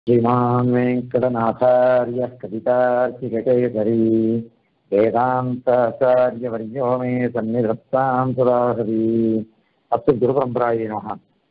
श्रीमान् वेङ्कटनाथार्यः कवितार्किककेसरी वेदान्ताचार्यवर्यो मे सन्निधत्तां सुराहरी अस्तु गुरुपरम्परायै नमः.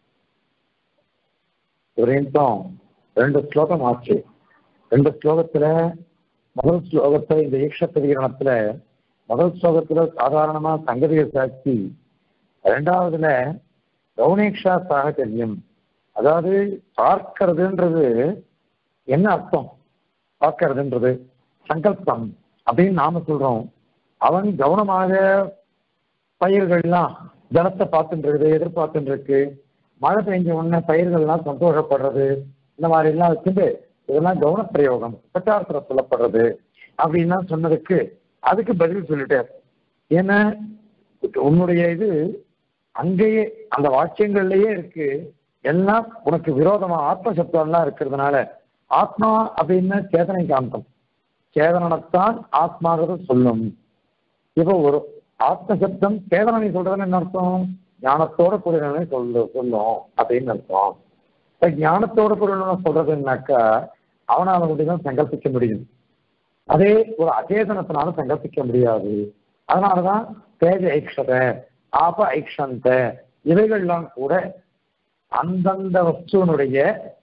இதுவரைக்கும் 2 ஸ்லோகம் ஆச்சு. 2 ஸ்லோகத்துல முதல் ஸ்லோகத்துல இந்த ஈக்ஷத்திகரணத்துல முதல் ஸ்லோகத்துல சாதாரணமா சங்கதிக சாட்சி, 2வதுல கௌணேக்ஷா சாகச்சரியம். அதாவது பார்க்கிறதுன்றது என்ன அர்த்தம்? பார்க்கிறதுன்றது சங்கல்பம் அப்படின்னு நாம சொல்றோம். அவன் கவனமாக பயிர்கள்லாம் ஜலத்தை பார்த்துட்டு இருக்குது, எதிர்பார்த்துட்டு இருக்கு. மழை பெஞ்ச உடனே பயிர்கள்லாம் சந்தோஷப்படுறது, இந்த மாதிரி எல்லாம் வச்சுட்டு இதெல்லாம் கவனப்பிரயோகம் பிரச்சாரத்துல சொல்லப்படுறது அப்படின்லாம் சொன்னதுக்கு அதுக்கு பதில் சொல்லிட்டார். ஏன்னா உன்னுடைய இது அங்கேயே அந்த வாக்கியங்கள்லயே இருக்கு. எல்லாம் உனக்கு விரோதமா ஆத்ம சப்தம்லாம் இருக்கிறதுனால ஆத்மா அப்படின்னா சேதனை காந்தம், சேதனத்தான் ஆத்மாவது சொல்லும். இப்போ ஒரு ஆத்ம சப்தம் சேதனை சொல்றதுன்னு என்ன அர்த்தம்? ஞானத்தோட கூடியவனை சொல்லும் அப்படின்னு அர்த்தம். ஞானத்தோட கூடியவனை சொல்றதுன்னாக்கா அவனால மட்டும்தான் சங்கல்பிக்க முடியும். அதே ஒரு அச்சேதனத்தினால சங்கல்பிக்க முடியாது. அதனாலதான் தேஜ ஐக்ஷத ஆப ஐக்ஷந்த இவைகள்லாம் கூட அந்தந்த வஸ்துவனுடைய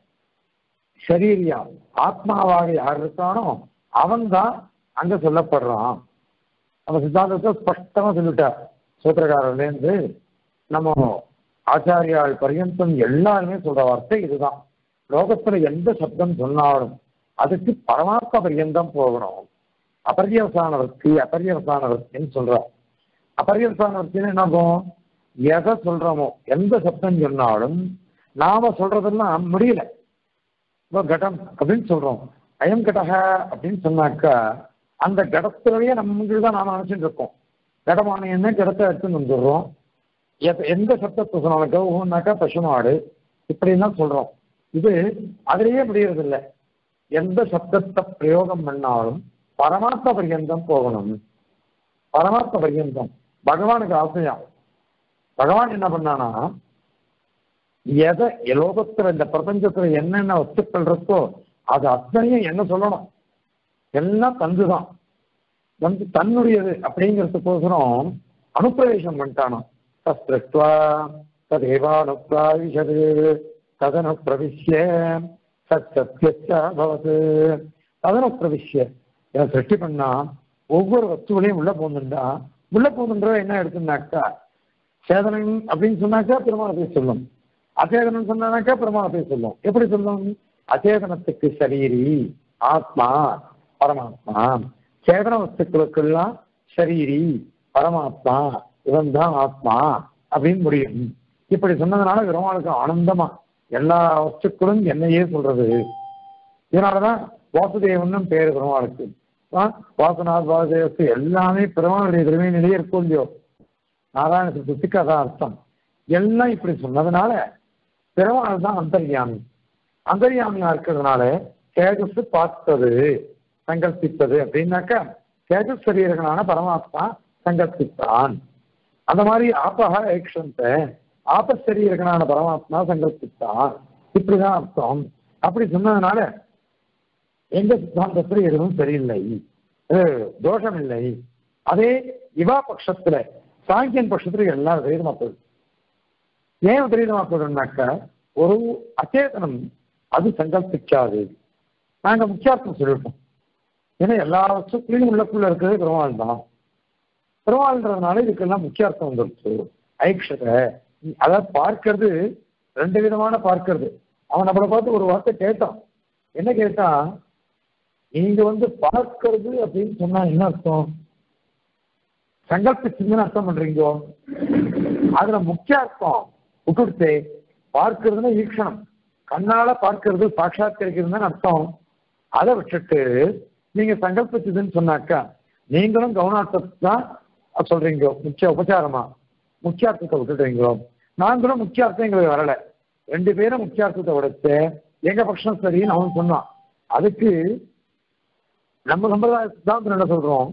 சரீரியா ஆத்மாவாக யார் இருக்கானோ அவன் தான் அங்க சொல்லப்படுறான். நம்ம சித்தாந்தத்தை ஸ்பஷ்டமா சொல்லிட்டார். சூத்திரக்காரர்லேருந்து நம்ம ஆச்சாரியால் பர்யந்தம் எல்லாருமே சொல்ற வார்த்தை இதுதான். லோகத்துல எந்த சப்தம் சொன்னாலும் அதுக்கு பரமாத்ம பர்யந்தம் போகணும். அபரியவசானவர்த்தின்னு சொல்றார். அபரியவசானவர்த்தின்னு என்ன ஆகும்? எதை சொல்றோமோ எந்த சப்தம் சொன்னாலும் நாம சொல்றதெல்லாம் முடியல. இப்போ கடம் அப்படின்னு சொல்றோம், அயம் கடக அப்படின்னு சொன்னாக்கா அந்த கடத்திலேயே நம்மளுக்கு தான் நாம நினைச்சுட்டு இருக்கோம். கடமான என்ன கடத்தை எடுத்துன்னு வந்துடுறோம். எந்த சப்தத்தை சொன்னாலும் கவுனாக்கா பசுமாடு இப்படிலாம் சொல்றோம். இது அதிலேயே முடியறது இல்லை. எந்த சப்தத்தை பிரயோகம் பண்ணாலும் பரமாத்ம பர்யந்தம் போகணும். பரமாத்ம பர்யந்தம் பகவானுக்கு ஆசையா. பகவான் என்ன பண்ணானா, எதை லோகத்துல இந்த பிரபஞ்சத்துல என்னென்ன வஸ்துக்கள் இருக்கோ அது அத்தனையும் என்ன சொல்லணும், எல்லாம் தந்துதான் வந்து தன்னுடையது அப்படிங்கிறதுக்கோசரம் அனுப்பிரவேசம் பண்ணிட்டானோ. தத்ருத்வா ததேவானுப்ராவிஷது ததனுப்பிரவிஷ்ய சத்யபவது ததனுப்பிரவிஷ்ய இதை சிருஷ்டி பண்ணா ஒவ்வொரு வஸ்துகளையும் உள்ள போகுதுன்றத என்ன எடுத்துனாக்கா சேதனம் அப்படின்னு சொன்னாக்கா பெருமாளை போய் சொல்லும், அச்சேதனம் சொன்னாக்கா பெருமாளை போய் சொல்லும். எப்படி சொல்லும்? அச்சேதனத்துக்கு சரீரி ஆத்மா பரமாத்மா, சேதன வஸ்துக்களுக்கெல்லாம் சரீரி பரமாத்மா, இவன் தான் ஆத்மா அப்படின்னு முடியும். இப்படி சொன்னதுனால பெருமாளுக்கு ஆனந்தமா எல்லா வஸ்துக்களும் என்னையே சொல்றது. இதனாலதான் வாசுதேவன் பேரு பெருமாளுக்கு. வாசுநாத் வாசுதேவத்து எல்லாமே பெருமாளுடைய திருமையிலேயே இருக்கும் இல்லையோ. நாராயண சதுர்த்திக்கு அதான் அர்த்தம். எல்லாம் இப்படி சொன்னதுனால பெருமாள் தான் அந்தர்யாமி. அந்தர்யாமியா இருக்கிறதுனால தேஜஸ் பார்த்தது சங்கல்பித்தது அப்படின்னாக்கா தேஜஸ் சரீரங்களான பரமாத்மா சங்கல்பித்தான். அந்த மாதிரி ஆபக ஏக்ஷந்த ஆபசரீரங்களான பரமாத்மா சங்கல்பித்தான். இப்படிதான் அர்த்தம். அப்படி சொன்னதுனால எந்த சித்தாந்தத்துல எதுவும் சரியில்லை, தோஷம் இல்லை. அதே இவா பட்சத்துல சாங்கியன் பட்சத்துல எல்லாம் விபரீதமா போயிடும். ஏன் விபரீதமா போயிடும்னாக்கா ஒரு அச்சேதனம் அது சங்கல்பிக்காது. நாங்க முக்கியார்த்தம் சொல்லிட்டோம். ஏன்னா எல்லா வஸ்துக்குள்ளையும் உள்ளக்குள்ள இருக்கிறது பெருமாள் தான். பெருமாள்ன்றதுனால இதுக்கெல்லாம் முக்கியார்த்தம் வந்துருச்சு. ஐக்ஷத அதாவது பார்க்கறது 2 விதமான பார்க்கறது. அவன் நம்மளை பார்த்து ஒரு வார்த்தை கேட்டான். என்ன கேட்டான்? நீங்க பார்க்கறது அப்படின்னு சொன்னா என்ன அர்த்தம்? சங்கல்பிச்சுன்னு அர்த்தம் பண்றீங்கோ. அதுல முக்கிய அர்த்தம் விட்டுடுத்து. பார்க்கறதுன்னா ஈக்ஷணம், கண்ணால பார்க்கறது சாட்சாத்கரிக்கிறதுன்னு அர்த்தம். அதை விட்டுட்டு நீங்க சங்கல்பிச்சதுன்னு சொன்னாக்கா நீங்களும் கவனார்த்தத்தை தான் சொல்றீங்க. முக்கிய உபச்சாரமா முக்கியார்த்தத்தை விட்டுடுறீங்களோ. நாங்களும் முக்கியார்த்தம் எங்களுக்கு வரல. 2 பேரும் முக்கியார்த்தத்தை உடைச்சு எங்க பட்சம் சரின்னு அவன் சொன்னான். அதுக்கு நம்ம சம்பிரதாய சித்தாந்தம் என்ன சொல்றோம்?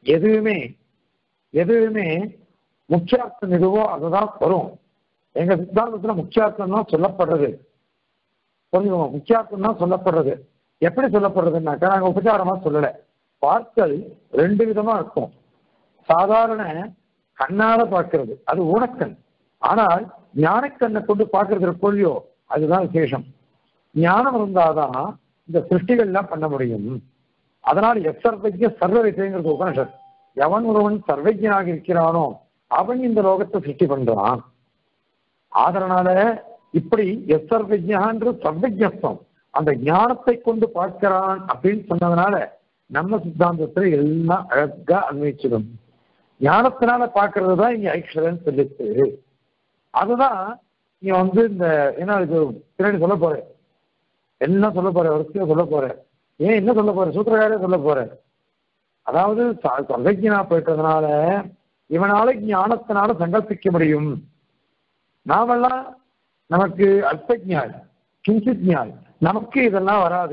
எதுவுமே முக்கியார்த்தம் எதுவோ அதுதான் வரும். எங்க சித்தாந்தத்துல முக்கியார்த்தம் தான் சொல்லப்படுறது. கொஞ்சம் முக்கியார்த்தம் தான் சொல்லப்படுறது. எப்படி சொல்லப்படுறதுன்னாக்கா நாங்க உபச்சாரமா சொல்லல. பார்த்தல் ரெண்டு விதமா இருக்கும். சாதாரண கண்ணால பார்க்கிறது அது ஊனக்கண். ஆனால் ஞானக்கண்ணை கொண்டு பார்க்கறது கொள்ளியோ அதுதான் விசேஷம். ஞானம் இருந்தாதான் இந்த சிருஷ்டிகள்லாம் பண்ண முடியும். அதனால் எசர்வஜ்ய சர்வ விசயங்கிறது உபனிஷத். எவன் ஒருவன் சர்வஜனாக இருக்கிறானோ அவன் இந்த லோகத்தை சிருஷ்டி பண்றான். அதனால இப்படி எசர்வஜ்யான்ற சர்வஜத்துவம் அந்த ஞானத்தை கொண்டு பார்க்கிறான் அப்படின்னு சொன்னதுனால நம்ம சித்தாந்தத்துல எல்லாம் அழகா அன்வயிச்சிடும். ஞானத்தினால பார்க்கறது தான் இங்க ஐஸ்வரன் சொல்லிச்சு. அதுதான் நீ வந்து இந்த என்ன இது பின்னாடி சொல்ல போற, என்ன சொல்ல போற, வரிசையா சொல்ல போற, ஏன் என்ன சொல்ல போற, சூத்திரக்காரே சொல்ல போற. அதாவது சர்வஜனா போயிட்டதுனால இவனால ஞானத்தினால சங்கல்பிக்க முடியும். நாமெல்லாம் நமக்கு அல்பஜால் கிஞ்சித் ஞான், நமக்கு இதெல்லாம் வராது.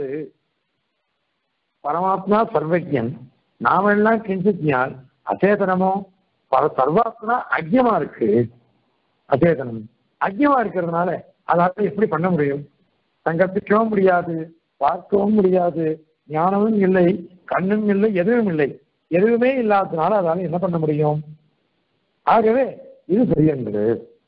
பரமாத்மா சர்வஜன், நாமெல்லாம் கிஞ்சித் ஞான் அச்சேதனமோ. சர்வாத்மா அஜ்யமா இருக்கு. அச்சேதனம் அஜ்யமா இருக்கிறதுனால அதால எப்படி பண்ண முடியும்? சங்கல்பிக்கவும் முடியாது, பார்க்கவும் முடியாது, ஞானமும் இல்லை, கண்ணும் இல்லை, எதுவும் இல்லை. எதுவுமே இல்லாததுனால அதால என்ன பண்ண முடியும்? ஆகவே இது சரியென்று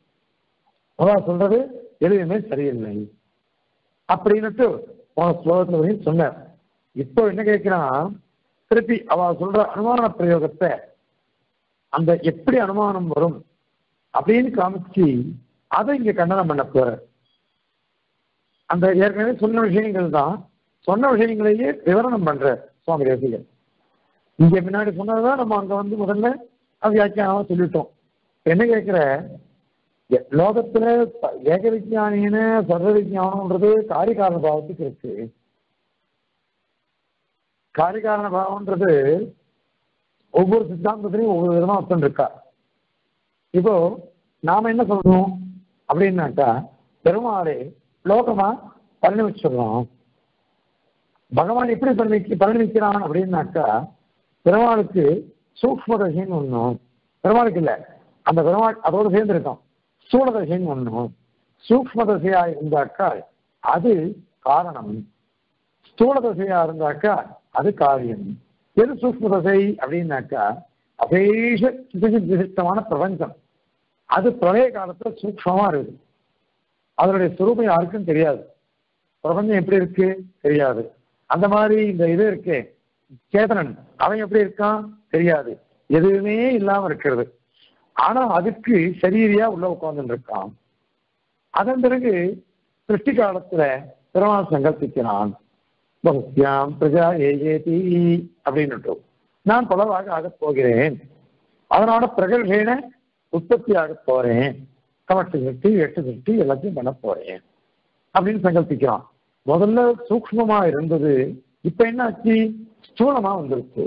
சொல்றது எதுவுமே சரியில்லை அப்படின்னுட்டு ஸ்லோகத்துல வரையும் சொன்னார். இப்போ என்ன கேட்கிறான், திருப்பி அவ சொல்ற அனுமான பிரயோகத்தை அந்த எப்படி அனுமானம் வரும் அப்படின்னு காமிச்சு அதை இங்க கண்டனம் பண்ண போற. அந்த ஏற்கனவே சொன்ன விஷயங்கள் தான், சொன்ன விஷயங்களையே விவரணம் பண்ற சுவாமி தேசிகன். இங்க முன்னாடி சொன்னதுதான் நம்ம அங்க வந்து முதல்ல அது வியாக்கியானமா சொல்லிட்டோம். என்ன கேட்கிற, லோகத்துல ஏக விஜயானின சர்வ விஜயானம்ன்றது காரிகாரண பாவத்துக்கு இருக்கு. காரிகாரண பாவம்ன்றது ஒவ்வொரு சித்தாந்தத்திலையும் ஒவ்வொரு விதமா அர்த்தம் இருக்கா. இப்போ நாம என்ன சொல்றோம் அப்படின்னாக்கா, பெருமாளே லோகமா பரிணமிச்சிடுறோம். பகவான் எப்படி பரிணமிக்கிறான் அப்படின்னாக்கா, பெருமாளுக்கு சூக்மதசைன்னு ஒண்ணும், பெருமாளுக்கு இல்லை, அந்த பெருமாள் அதோடு சேர்ந்து இருக்கான். ஸ்தூலதசைன்னு ஒண்ணும். சூக்மதசையா இருந்தாக்கா அது காரணம், ஸ்தூலதசையா இருந்தாக்கா அது காரியம். எது சூக்மதசை அப்படின்னாக்கா, அபேஷ விசிஷ்டமான பிரபஞ்சம். அது பிரளய காலத்துல சூக்மமா இருக்குது. அதனுடைய சுரூபம் யாருக்கும் தெரியாது. பிரபஞ்சம் எப்படி இருக்கு தெரியாது. அந்த மாதிரி இந்த இது இருக்கு சேதனன், அவன் எப்படி இருக்கான் தெரியாது. எதுவுமே இல்லாம இருக்கிறது. ஆனா அதுக்கு சரீரியா உள்ள உட்கார்ந்து இருக்கான். அதன் பிறகு சிருஷ்டி காலத்துல பெருமாள் சங்கல்பிக்கிறான். பகுத்யாம் பிரஜா ஏஜேதி அப்படின்னு, நான் பலவாக ஆகப் போகிறேன், அதனால பிரகல்கேன உற்பத்தி ஆக போறேன், கமட்டு சிருஷ்டி எட்டு சிருஷ்டி எல்லாத்தையும் பண்ண போறேன் அப்படின்னு சங்கல்பிக்கிறான். முதல்ல சூக்ஷ்மமா இருந்தது, இப்ப என்ன ஆச்சு, ஸ்தூலமா வந்துருச்சு.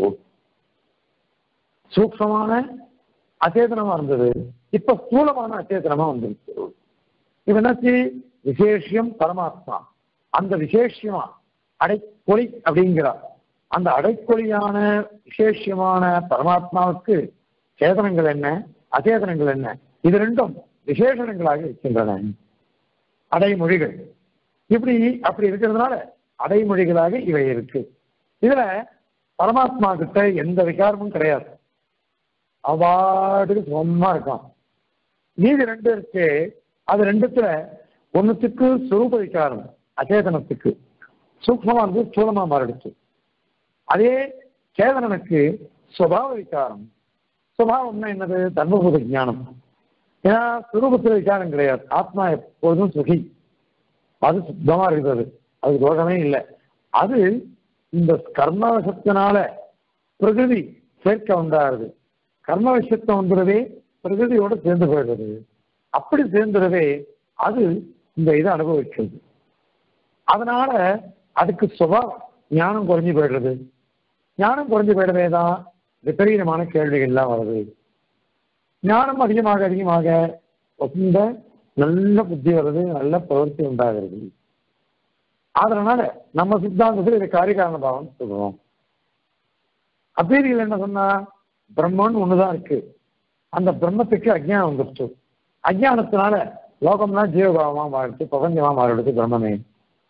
சூக்ஷ்மமான அச்சேதனமா இருந்தது, இப்ப ஸ்தூலமான அச்சேதனமா வந்துருச்சு. இப்ப என்னாச்சு, விசேஷியம் பரமாத்மா. அந்த விசேஷமா அடைக்கொலி அப்படிங்கிறார். அந்த அடைக்கொலியான விசேஷமான பரமாத்மாவுக்கு சேதனங்கள் என்ன, அச்சேதனங்கள் என்ன, இது ரெண்டும் விசேஷணங்களாக இருக்கின்றன. அடைமொழிகள் இப்படி அப்படி இருக்கிறதுனால அடைமொழிகளாக இவை இருக்கு. இதுல பரமாத்மா கிட்ட எந்த விகாரமும் கிடையாது, அவாடுக்கு சும்மா இருக்கான். மீதி ரெண்டு இருக்கு, அது ரெண்டுத்துல ஒன்னுத்துக்கு சுரூப விகாரம், அச்சேதனத்துக்கு சூக்மமா இருந்து ஸ்தூலமா மாறிடுச்சு. அதே சேதனனுக்கு சுபாவ விகாரம். சுபாவம்னா என்னது, தர்மபூத ஞானம். ஏன்னா சுரூபத்துல விகாரம் கிடையாது. ஆத்மா எப்பொழுதும் சுகி, அது சுத்தமா இருக்கிறது, அது தோஷமே இல்லை. அது இந்த கர்ம விஷத்தினால பிரகிருதி சேர்க்க உண்டாகுது. கர்ம விஷயத்தை வந்துடவே பிரகிருதியோட சேர்ந்து போயிடுறது. அப்படி சேர்ந்துடவே அது இந்த இதை அனுபவிக்கிறது. அதனால அதுக்கு ஞானம் குறைஞ்சு போயிடுறது. ஞானம் குறைஞ்சு போயிடவே தான் விபரீதமான கேள்விகள்லாம் வருது. ஞானம் அதிகமாக அதிகமாக வசந்த நல்ல புத்தி வருது, நல்ல பிரவர்த்தி உண்டாகிறது. அதனால நம்ம சித்தாந்தத்தில் இதை காரிகாரண பாவம் சொல்றோம். அத்வைதிகள் என்ன சொன்னா, பிரம்மன் ஒண்ணுதான் இருக்கு, அந்த பிரம்மத்துக்கு அஜ்ஞானம் வந்துருச்சு. அஜ்ஞானத்தினால லோகம்னா ஜீவபாவமா மாறிடுச்சு, பிரபஞ்சமா மாறிடுச்சு பிரம்மமே.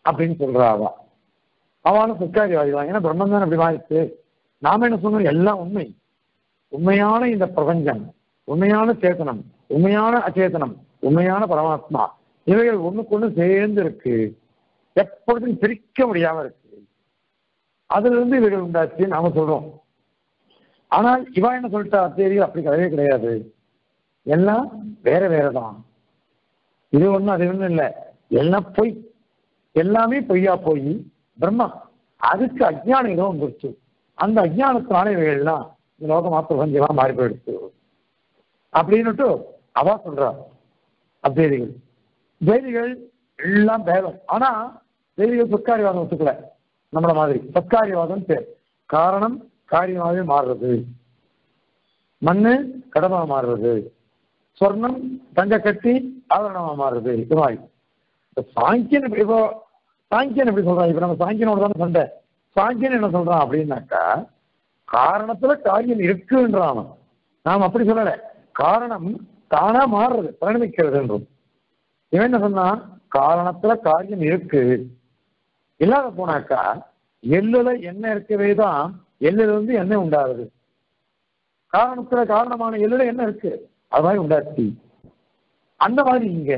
அப்படின்னு சொல்றா அவளும் சத்காரியவாதி தான். ஏன்னா பிரம்மன் தான் அப்படி மாறிச்சு. நாம என்ன சொன்னோம், எல்லாம் உண்மை. உண்மையான இந்த பிரபஞ்சம், உண்மையான சேத்தனம், உண்மையான அச்சேதனம், உண்மையான பரமாத்மா, இவைகள் ஒண்ணுக்கு சேர்ந்து இருக்கு, எப்பொழுதும் பிரிக்க முடியாம இருக்கு. அதுல இருந்து இவைகள் உண்டாச்சு நாம சொல்றோம். ஆனால் இவா என்ன சொல்லிட்டா, தெரியும் அப்படி கிடையவே கிடையாது, எல்லாம் வேற வேறதான், இது ஒண்ணும் அது ஒண்ணும் இல்லை, எல்லாம் பொய், எல்லாமே பொய்யா போய் பிரம்மம். அதுக்கு அஜ்ஞானம் ஏதோ வந்துருச்சு. அந்த அஜ்ஞானத்தினால இவைகள்லாம் இந்த லோகமா பிரபஞ்சமா மாறி போயிடுச்சு அப்படின்னுட்டு அவா சொல்றா. அத்வைதிகள் துவைதிகள் எல்லாம் பேதம். ஆனா துவைதிகள் சத்காரியவாதம் ஒத்துக்கல. நம்மள மாதிரி சத்காரியவாதம் பேர். காரணம் காரியமாகவே மாறுறது, மண்ணு கடமா மாறுறது, சொர்ணம் தங்க கட்டி ஆவரணமா மாறுறது. இது மாதிரி சாங்கியன் இப்போ சாங்கியன் எப்படி சொல்றான், இப்ப நம்ம சாங்கியனோட தானே சண்டை. சாங்கியன் என்ன சொல்றான் அப்படின்னாக்கா, காரணத்துல காரியம் இருக்குன்றான். நாம் அப்படி சொல்லலை, காரணம் தானா மாறுறது, பரிணமிக்கிறது என்றும். இவன் என்ன சொன்னா, காரணத்துல காரியம் இருக்கு, இல்லாத போனாக்கா எள்ளுல எண்ணெய் இருக்கவே தான் எள்ளுல இருந்து எண்ணெய் உண்டாகுது. காரணத்துல காரணமான எள்ளுல என்ன இருக்கு, அது மாதிரி உண்டாச்சு. அந்த மாதிரி இங்க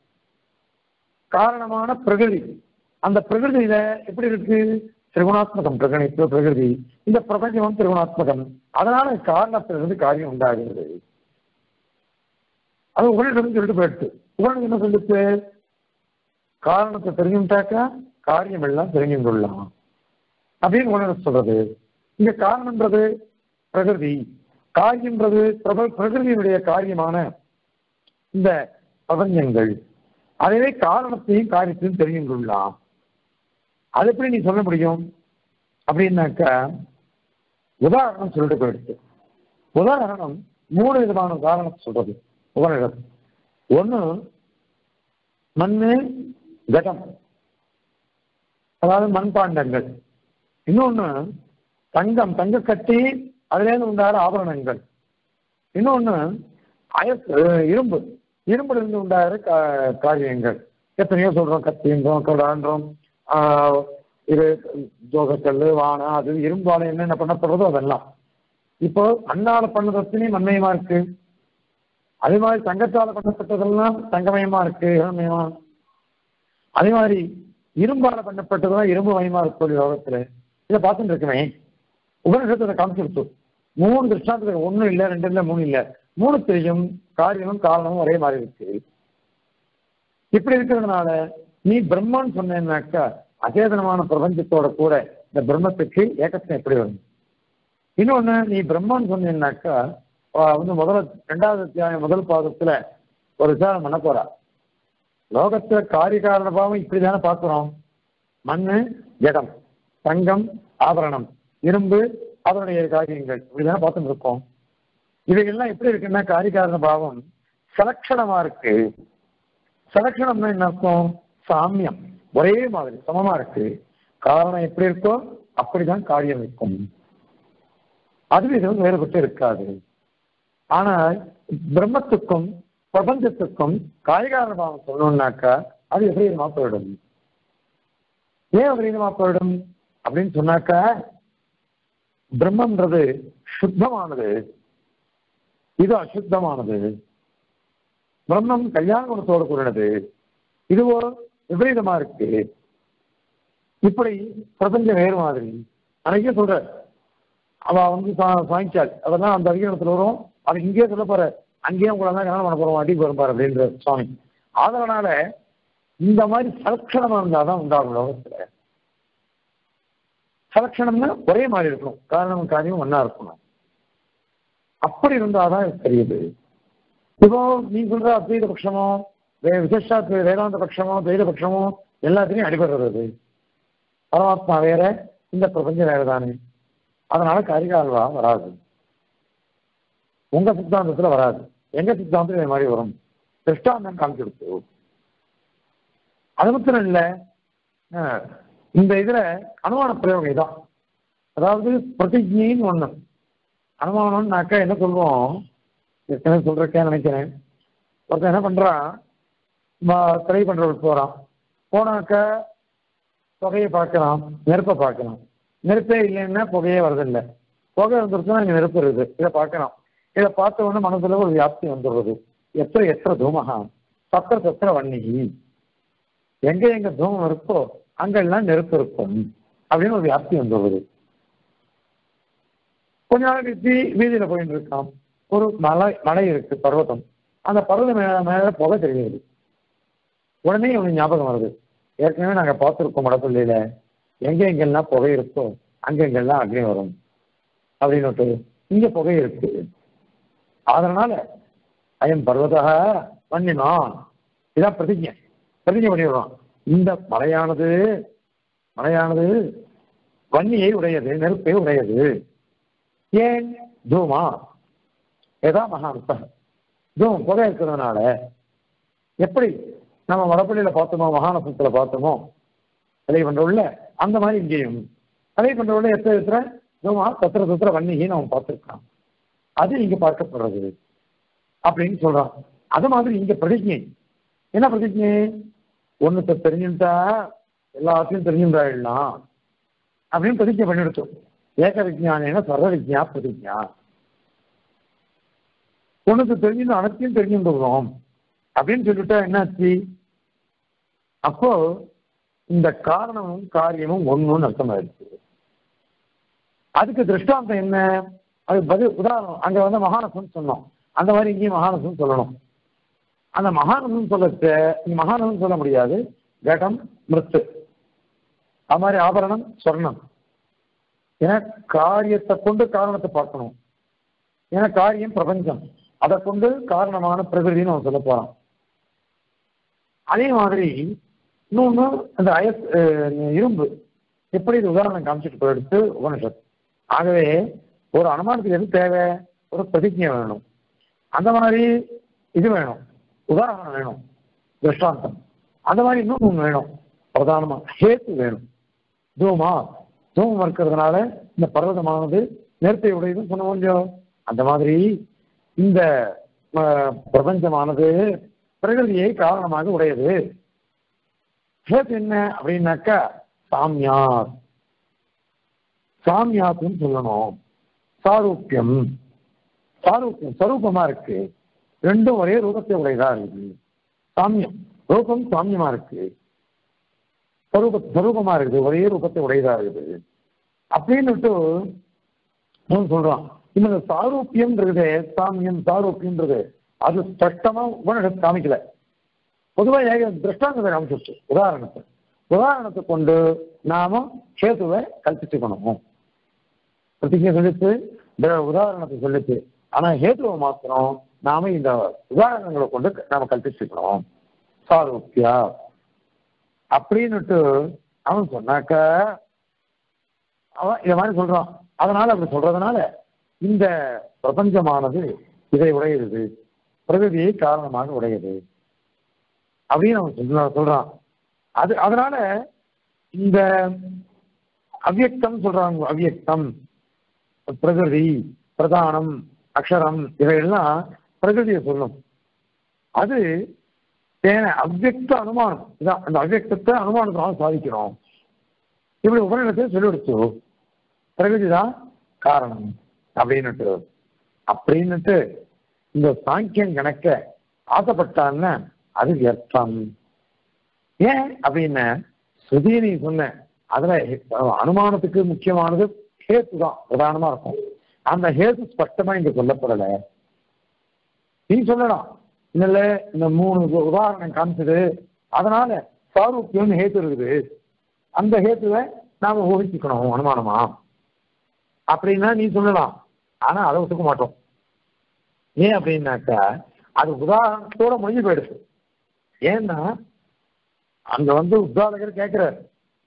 காரணமான பிரகிருதி, அந்த பிரகிருதியில எப்படி இருக்கு, திரிகுணாத்மகம் பிரகிருதி. இந்த பிரபஞ்சம் திரிகுணாத்மகம், அதனால காரணத்திலிருந்து காரியம் உண்டாகிறது. அது உங்களிடம் சொல்லிட்டு போயிடுச்சு. உங்களுக்கு என்ன சொல்லிச்சு, காரணத்தை தெரிஞ்சுட்டாக்கா காரியம் எல்லாம் தெரிஞ்சு கொள்ளலாம் அப்படின்னு உங்களை சொல்றது. இங்க காரணம்ன்றது பிரகிருதி, காரியம்ன்றது பிரகிருதியினுடைய காரியமான இந்த பிரபஞ்சங்கள். அதே காரணத்தையும் காரியத்தையும் தெரிஞ்சு கொள்ளலாம். அது எப்படி நீ சொல்ல முடியும் அப்படின்னாக்கா, உதாரணம் சொல்லிட்டு போயிடுச்சு. உதாரணம் 3 விதமான உதாரணத்தை சொல்றது உதாரணம். ஒண்ணு மண்ணு கடம், அதாவது மண்பாண்டங்கள். இன்னொன்னு தங்கம், தங்க கட்டி அதுல இருந்து உண்டான ஆபரணங்கள். இன்னொன்னு இரும்பு, இரும்புல இருந்து உண்டாகிற காரியங்கள். எத்தனையோ சொல்றோம், கத்தின்றோம், கொடான்றோம், இது ஜோகக்கல், வானம், அது இரும்பால என்னென்ன பண்ணப்படுறதோ அதெல்லாம். இப்போ மண்ணால பண்ணதத்தினே மண்மயமா இருக்கு. அதே மாதிரி தங்கத்தால பண்ணப்பட்டதெல்லாம் தங்கமயமா இருக்கு, இளமயமா. அதே மாதிரி இரும்பால பண்ணப்பட்டதெல்லாம் இரும்பு மயமா இருக்கு யோகத்துல. இதை பார்த்துட்டு இருக்குமே, உபனிஷத்தை காமிச்சிருச்சு. 3 திருஷ்டாந்தத்துக்கு, 1 இல்லை 2 இல்லை 3 இல்லை, 3 தெரியும். காரியமும் காரணமும் ஒரே மாதிரி இருக்கு. இப்படி இருக்கிறதுனால நீ பிரம்மன் சொன்னாக்கா, அச்சேதனமான பிரபஞ்சத்தோட கூட இந்த பிரம்மத்துக்கு ஏகத்தம் எப்படி வரும்? இன்னொன்னு, நீ பிரம்மன் சொன்னாக்கா முதல்ல 2வது அத்தியாயம் 1 பாதத்துல ஒரு விசாரம் பண்ண போறா. லோகத்துல காரிய காரண பாவம் இப்படிதானே பார்க்கிறோம். மண்ணு ஜடம், தங்கம் ஆபரணம், இரும்பு அதனுடைய காரியங்கள், இப்படிதானே பார்த்துட்டு இருக்கோம். இவைகள்லாம் எப்படி இருக்குன்னா, காரிய காரண பாவம் சலட்சணமா இருக்கு. சலட்சணம்னா என்ன அர்த்தம்? சாமியம், ஒரே மாதிரி சமமா இருக்கு. காரணம் எப்படி இருக்கோ அப்படிதான் காரியம் இருக்கும். அது இதுவும் வேறுபட்டு இருக்காது. ஆனால் பிரம்மத்துக்கும் பிரபஞ்சத்துக்கும் காரிகாரண பாவம் சொல்லணும்னாக்கா அது விபரீதமா போயிடும். ஏன் விபரீதமா போயிடும் அப்படின்னு சொன்னாக்கா, பிரம்மன்றது சுத்தமானது, இது அசுத்தமானது. பிரம்மம் கல்யாண குணத்தோடு கூறினது, இதுவோ விபரீதமா இருக்கு. இப்படி பிரபஞ்சம் வேறு மாதிரி. அன்னைக்கே சொல்ற, அவ சாய்ச்சாள், அதெல்லாம் அந்த அதிகாரத்துல வரும். அது இங்கேயே சொல்ல போற, அங்கேயே உங்களை தான் கல்யாணம் பண்ண போறோம், அடிக்கு வரும்பார் அப்படின்ற சுவாமி. அதனால இந்த மாதிரி சலட்சணமா இருந்தாதான் உண்டாகும் லோகத்துல. சலட்சணம்னா ஒரே மாதிரி இருக்கணும், காரணம் காரியம் ஒன்னா இருக்கணும். அப்படி இருந்தாதான் தெரியுது. இப்போ நீ சொல்ற அத்வைத பட்சமோ விசேஷாத்வைத வேதாந்த பட்சமோ துவைத பட்சமோ எல்லாத்துலையும் அடிபடுறது. பரமாத்மா வேற, இந்த பிரபஞ்சம் வேற தானே. அதனால காரிகால்வா வராது. உங்க சித்தாந்தத்துல வராது, எங்க சித்தாந்தத்துல இந்த மாதிரி வரும். திருஷ்டாந்தம் காமிச்சு. அது மாத்திரம் இல்லை, இந்த இதுல அனுமான பிரயோகம் தான். அதாவது பிரதிஜைன்னு ஒண்ணு. அனுமானம்னாக்கா என்ன சொல்லுவோம், ஏற்கனவே சொல்றேன்னு நினைக்கிறேன். ஒருத்தன் என்ன பண்றான், ட்ரை பண்றவங்களுக்கு போறான். போனாக்கா புகையை பார்க்கலாம், நெருப்பை பார்க்கலாம். நெருப்பே இல்லைன்னா புகையே வரதில்லை. புகை வந்துருச்சுன்னா இங்க நெருப்பு இருக்குது, இதை பார்க்கலாம். இதை பார்த்த உடனே மனசுல ஒரு வியாப்தி வந்துடுறது. எத்த எத்த தூமகா சத்திர சத்திர வன்னிகி, எங்க எங்க தூமம் இருக்கோ அங்கெல்லாம் நெருப்பு இருக்கும் அப்படின்னு ஒரு வியாப்தி வந்துடுறது. கொஞ்ச நாள் கழிச்சு வீதியில போயிட்டு இருக்கான், ஒரு மலை இருக்கு, பர்வதம். அந்த பர்வதம் மேல புகை தெரியுது. உடனே இவனுக்கு ஞாபகம் வருது, ஏற்கனவே நாங்க பார்த்துருக்கோம் மடப்பள்ளியில, எங்க எங்கெல்லாம் புகை இருக்கோ அங்கெங்கெல்லாம் அக்னி வரும் அப்படின்னு. இங்க புகை இருக்கு, அதனால அயம் பர்வதா வன்னிமா, இதான் பிரதிஜை பண்ணிவிடுறோம். இந்த மலையானது வன்னியை உடையது, நெருப்பை உடையது. ஏன் தூமா ஏதா மகானுப்ப தூம் புகை இருக்கிறதுனால. எப்படி நம்ம வடப்பள்ளியில பார்த்தோமோ, மகாநசத்துல பார்த்தோமோ அதை பண்றவுள்ள, அந்த மாதிரி இங்கேயும் அதை பண்றவுள்ள எத்த தூமா சத்திர சத்திர வன்னியை நம்ம பார்த்துருக்கோம். அது இங்க பார்க்கப்படுறது அப்படின்னு சொல்றான். அது மாதிரி இங்க பிரதிஜை என்ன பிரதிஜை? ஒண்ணுத்த தெரிஞ்சுட்டா எல்லாத்தையும் தெரிஞ்சுட்டாயிடலாம் அப்படின்னு பிரதிஜை பண்ணிடுச்சோம். ஏக விஜான சர்வ விஜயா பிரதிஜா. ஒண்ணுக்கு தெரிஞ்சு அனைத்தையும் தெரிஞ்சுடுறோம் அப்படின்னு சொல்லிட்டா என்னாச்சு? அப்போ இந்த காரணமும் காரியமும் ஒண்ணுன்னு அர்த்தமாயிடுச்சு. அதுக்கு திருஷ்டாந்தம் என்ன? அது பதில் உதாரணம். அங்க வந்து மகானசம் சொன்னோம், அந்த மாதிரி இங்கேயும் மகானசம் சொல்லணும். அந்த மகானசம் சொல்லச்சு இங்க மகானசம் சொல்ல முடியாது. கடம் மிருத்து, அது மாதிரி ஆபரணம் சொர்ணம். ஏன்னா காரியத்தை கொண்டு காரணத்தை பார்க்கணும். ஏன்னா காரியம் பிரபஞ்சம், அதை கொண்டு காரணமான பிரகிருதின்னு அவன் சொல்ல போறான். அதே மாதிரி இன்னொன்னு அந்த இரும்பு எப்படி இது உதாரணம் காமிச்சிட்டு போயிடுத்து உபனிஷத். ஆகவே ஒரு அனுமானத்துக்கு எது தேவை? ஒரு பிரதிஜை வேணும், அந்த மாதிரி இது வேணும், உதாரணம் வேணும், திருஷ்டாந்தம். அந்த மாதிரி இன்னும் வேணும், பிரதானமா ஹேத்து வேணும். தூமம் இருக்கிறதுனால இந்த பர்வதமானது நெருப்பை உடையதுன்னு சொன்ன முடியும். அந்த மாதிரி இந்த பிரபஞ்சமானது பிரகிருதியை காரணமாக உடையது. ஹேத்து என்ன அப்படின்னாக்கா சாமியாத்துன்னு சொல்லணும். சாரூப்பியம் ஸ்வரூபமா இருக்கு, ரெண்டும் ஒரே ரூபத்தை உடையதா இருக்குது. சாமியம் ரூபம் சாமியமா இருக்கு, ஸ்வரூபமா இருக்குது, ஒரே ரூபத்தை உடையதா இருக்குது அப்படின்னுட்டு சொல்றான். இந்த சாரூப்பியம்ன்றது சாமியம் சாரூப்பியம்ன்றது அது ஸ்பஷ்டமா உபனிஷத்து காமிக்கல. பொதுவாக ஏக திருஷ்டாந்தத்தை காமிச்சிருச்சு. உதாரணத்தை கொண்டு நாம ஹேத்துவை கல்பிச்சுக்கணும். பிரதிஜை சொல்லிச்சு, உதாரணத்தை சொல்லிச்சு. ஆனா ஹேத்துவை மாத்திரம் நாம இந்த உதாரணங்களை கொண்டு நாம கல்பிச்சுக்கணும். சாரூப்பியா அப்படின்னுட்டு அவன் சொன்னாக்க அவன் இத மாதிரி சொல்றான். அதனால அப்படி சொல்றதுனால இந்த பிரபஞ்சமானது இதை உடையது, பிரகிருதியை காரணமாக உடையது அப்படின்னு அவன் சொல்றான். அதனால இந்த அவ்யக்தம் சொல்றாங்க. அவ்யக்தம் பிரகிருதி, பிரதானம், அக்ஷரம் இவையெல்லாம் பிரகிருதியை சொல்லும். அது அவ்யக்த அனுமானம். இதான் அந்த அவ்யக்தத்தை அனுமானத்தினால சாதிக்கிறோம். இப்படி உபநிடத்தை சொல்லிவிடுச்சு, பிரகிருதி தான் காரணம் அப்படின்னுட்டு இந்த சாங்கியன் கணக்க ஆசைப்பட்டான்னு அது வியர்த்தம். ஏன் அப்படின்னா ஸ்ருதியை நீ சொன்ன அதுல அனுமானத்துக்கு முக்கியமானது ஹேத்து தான் பிரதானமா இருக்கும். அந்த ஹேத்து ஸ்பஷ்டமா இங்க சொல்லப்படல. நீ சொல்லலாம் இல்ல இந்த 3 உதாரணம் காமிச்சது, அதனால சாரூப்பியம் ஹேத்து இருக்குது, அந்த ஹேத்துவை நாம ஊகிச்சுக்கணும் அனுமானமா அப்படின்னா நீ சொல்லலாம். ஆனா அதை ஒத்துக்க மாட்டோம். ஏன் அப்படின்னாக்கா அது உதாரணத்தோட முடிஞ்சு போயிடுச்சு. ஏன்னா அங்க உத்தாலகர் கேட்கிறார்,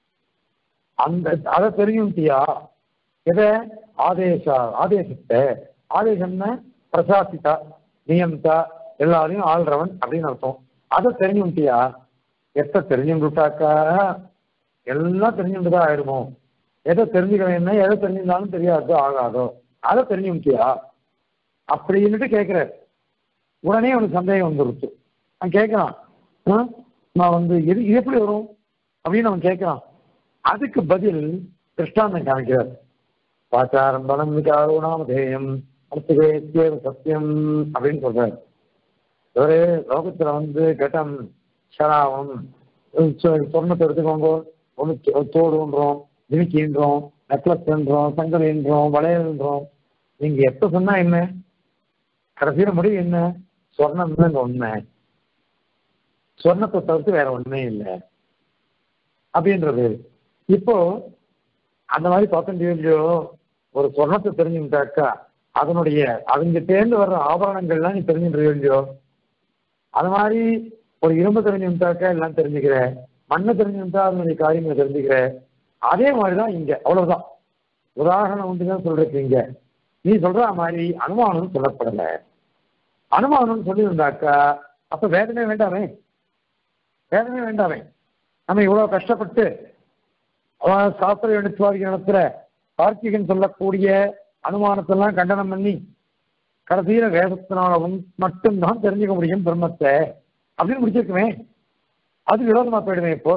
அதை தெரியும்ட்டியா? எதை? ஆதேசத்தை. ஆதேசம்னா பிரசாசித்தா, நியமித்தா, எல்லாரையும் ஆள்றவன் அப்படின்னு அர்த்தம். அதை தெரிஞ்சுட்டியா? எத்த தெரிஞ்சுட்டாக்கா எல்லாம் தெரிஞ்சுட்டுதான் ஆயிடுமோ? எதை தெரிஞ்சுக்கிறேன்னா எதை தெரிஞ்சிருந்தாலும் தெரியாதோ ஆகாதோ, அதை தெரிஞ்சுட்டியா அப்படின்னுட்டு கேட்கிறார். உடனே அவனுக்கு சந்தேகம் வந்துருச்சு. அவன் கேட்கிறான், நான் இது எப்படி வரும் அப்படின்னு அவன் கேட்கிறான். அதுக்கு பதில் திருஷ்டாந்தம் காமிக்கிறார். பாச்சாரம் பலம் விகாரோணாமதேயம் அடுத்தே சத்தியம் அப்படின்னு சொல்றாரு. ஒரு லோகத்துல கட்டம் சராவம் சொர்ணத்தை எடுத்துக்கோங்க, ஒன்று தோடுன்றோம், ஜிமிக்கின்றோம், நெக்லஸ்ன்றோம், சங்கலின்றோம், வளையல்ன்றோம். நீங்க எப்ப சொன்னா என்ன, கடைசியில முடிவு என்ன? சொர்ணம் தான் உண்மை, சொர்ணத்தை தவிர்த்து வேற ஒண்ணுமே இல்லை அப்படின்றது. இப்போ அந்த மாதிரி பார்த்தோம், ஒரு சொர்ணத்தை தெரிஞ்சுக்கிட்டாக்கா அதனுடைய அவங்க தேர்ந்து வர்ற ஆபரணங்கள்லாம் நீ தெரிஞ்சுட்டு. அது மாதிரி ஒரு இரும்பு தெரிஞ்சுட்டாக்கா எல்லாம் தெரிஞ்சுக்கிற, மண்ணை தெரிஞ்சுட்டா அதனுடைய காரியங்களை தெரிஞ்சுக்கிற. அதே மாதிரிதான் இங்க, அவ்வளவுதான். உதாரணம் தான் சொல்றீங்க. நீ சொல்ற மாதிரி அனுமானம் சொல்லப்படல. அனுமானம் சொல்லியிருந்தாக்கா அப்ப வேதமே வேண்டாமே, வேதமே வேண்டாமே. நம்ம இவ்வளவு கஷ்டப்பட்டு சாஸ்திர எழுத்துவாதிகளத்துல கார்த்திகன் சொல்லக்கூடிய அனுமானத்தெல்லாம் கண்டனம் பண்ணி கடைசியில வேதத்தினாலும் மட்டும்தான் தெரிஞ்சுக்க முடியும் பிரம்மத்தை அப்படின்னு முடிச்சிருக்குமே, அது விரோதமா போயிடுமே இப்போ.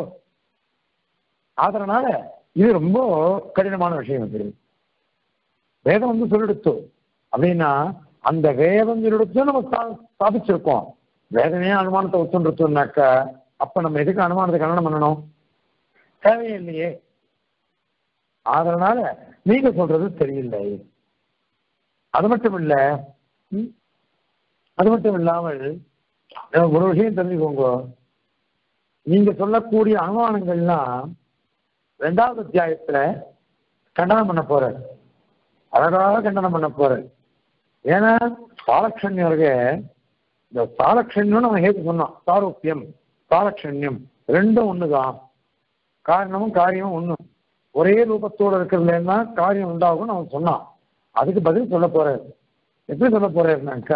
அதனால இது ரொம்ப கடினமான விஷயம். தெரியும் வேதம் சொல்லிடுத்தோம் அப்படின்னா அந்த வேதம் சொல்லிடுத்து நம்ம ஸ்தாபிச்சிருக்கோம். வேதமே அனுமானத்தை ஒத்துன்றோம்னாக்கா அப்ப நம்ம எதுக்கு அனுமானத்தை கண்டனம் பண்ணணும்? தேவையே இல்லையே. அதனால நீங்க சொல்றது சரியில்லை. அது மட்டும் இல்ல, அது மட்டும் இல்லாமல் ஒரு விஷயம் தெரிஞ்சுக்கோங்க. நீங்க சொல்லக்கூடிய அனுமானங்கள்லாம் 2வது அத்தியாயத்துல கண்டனம் பண்ண போற, அழகாக கண்டனம் பண்ண போற. ஏன்னா சாலக்ஷண்யர்க இந்த சாலக்ஷண்யம் நம்ம ஹேத்து சொன்னோம். சாரூப்பியம் சாலக்ஷண்யம் ரெண்டும் ஒண்ணுதான். காரணமும் காரியமும் ஒண்ணு, ஒரே ரூபத்தோடு இருக்கிறதுலன்னா காரியம் உண்டாகும் நம்ம சொன்னான். அதுக்கு பதில் சொல்ல போறாரு. எப்படி சொல்ல போறாருனாக்கா,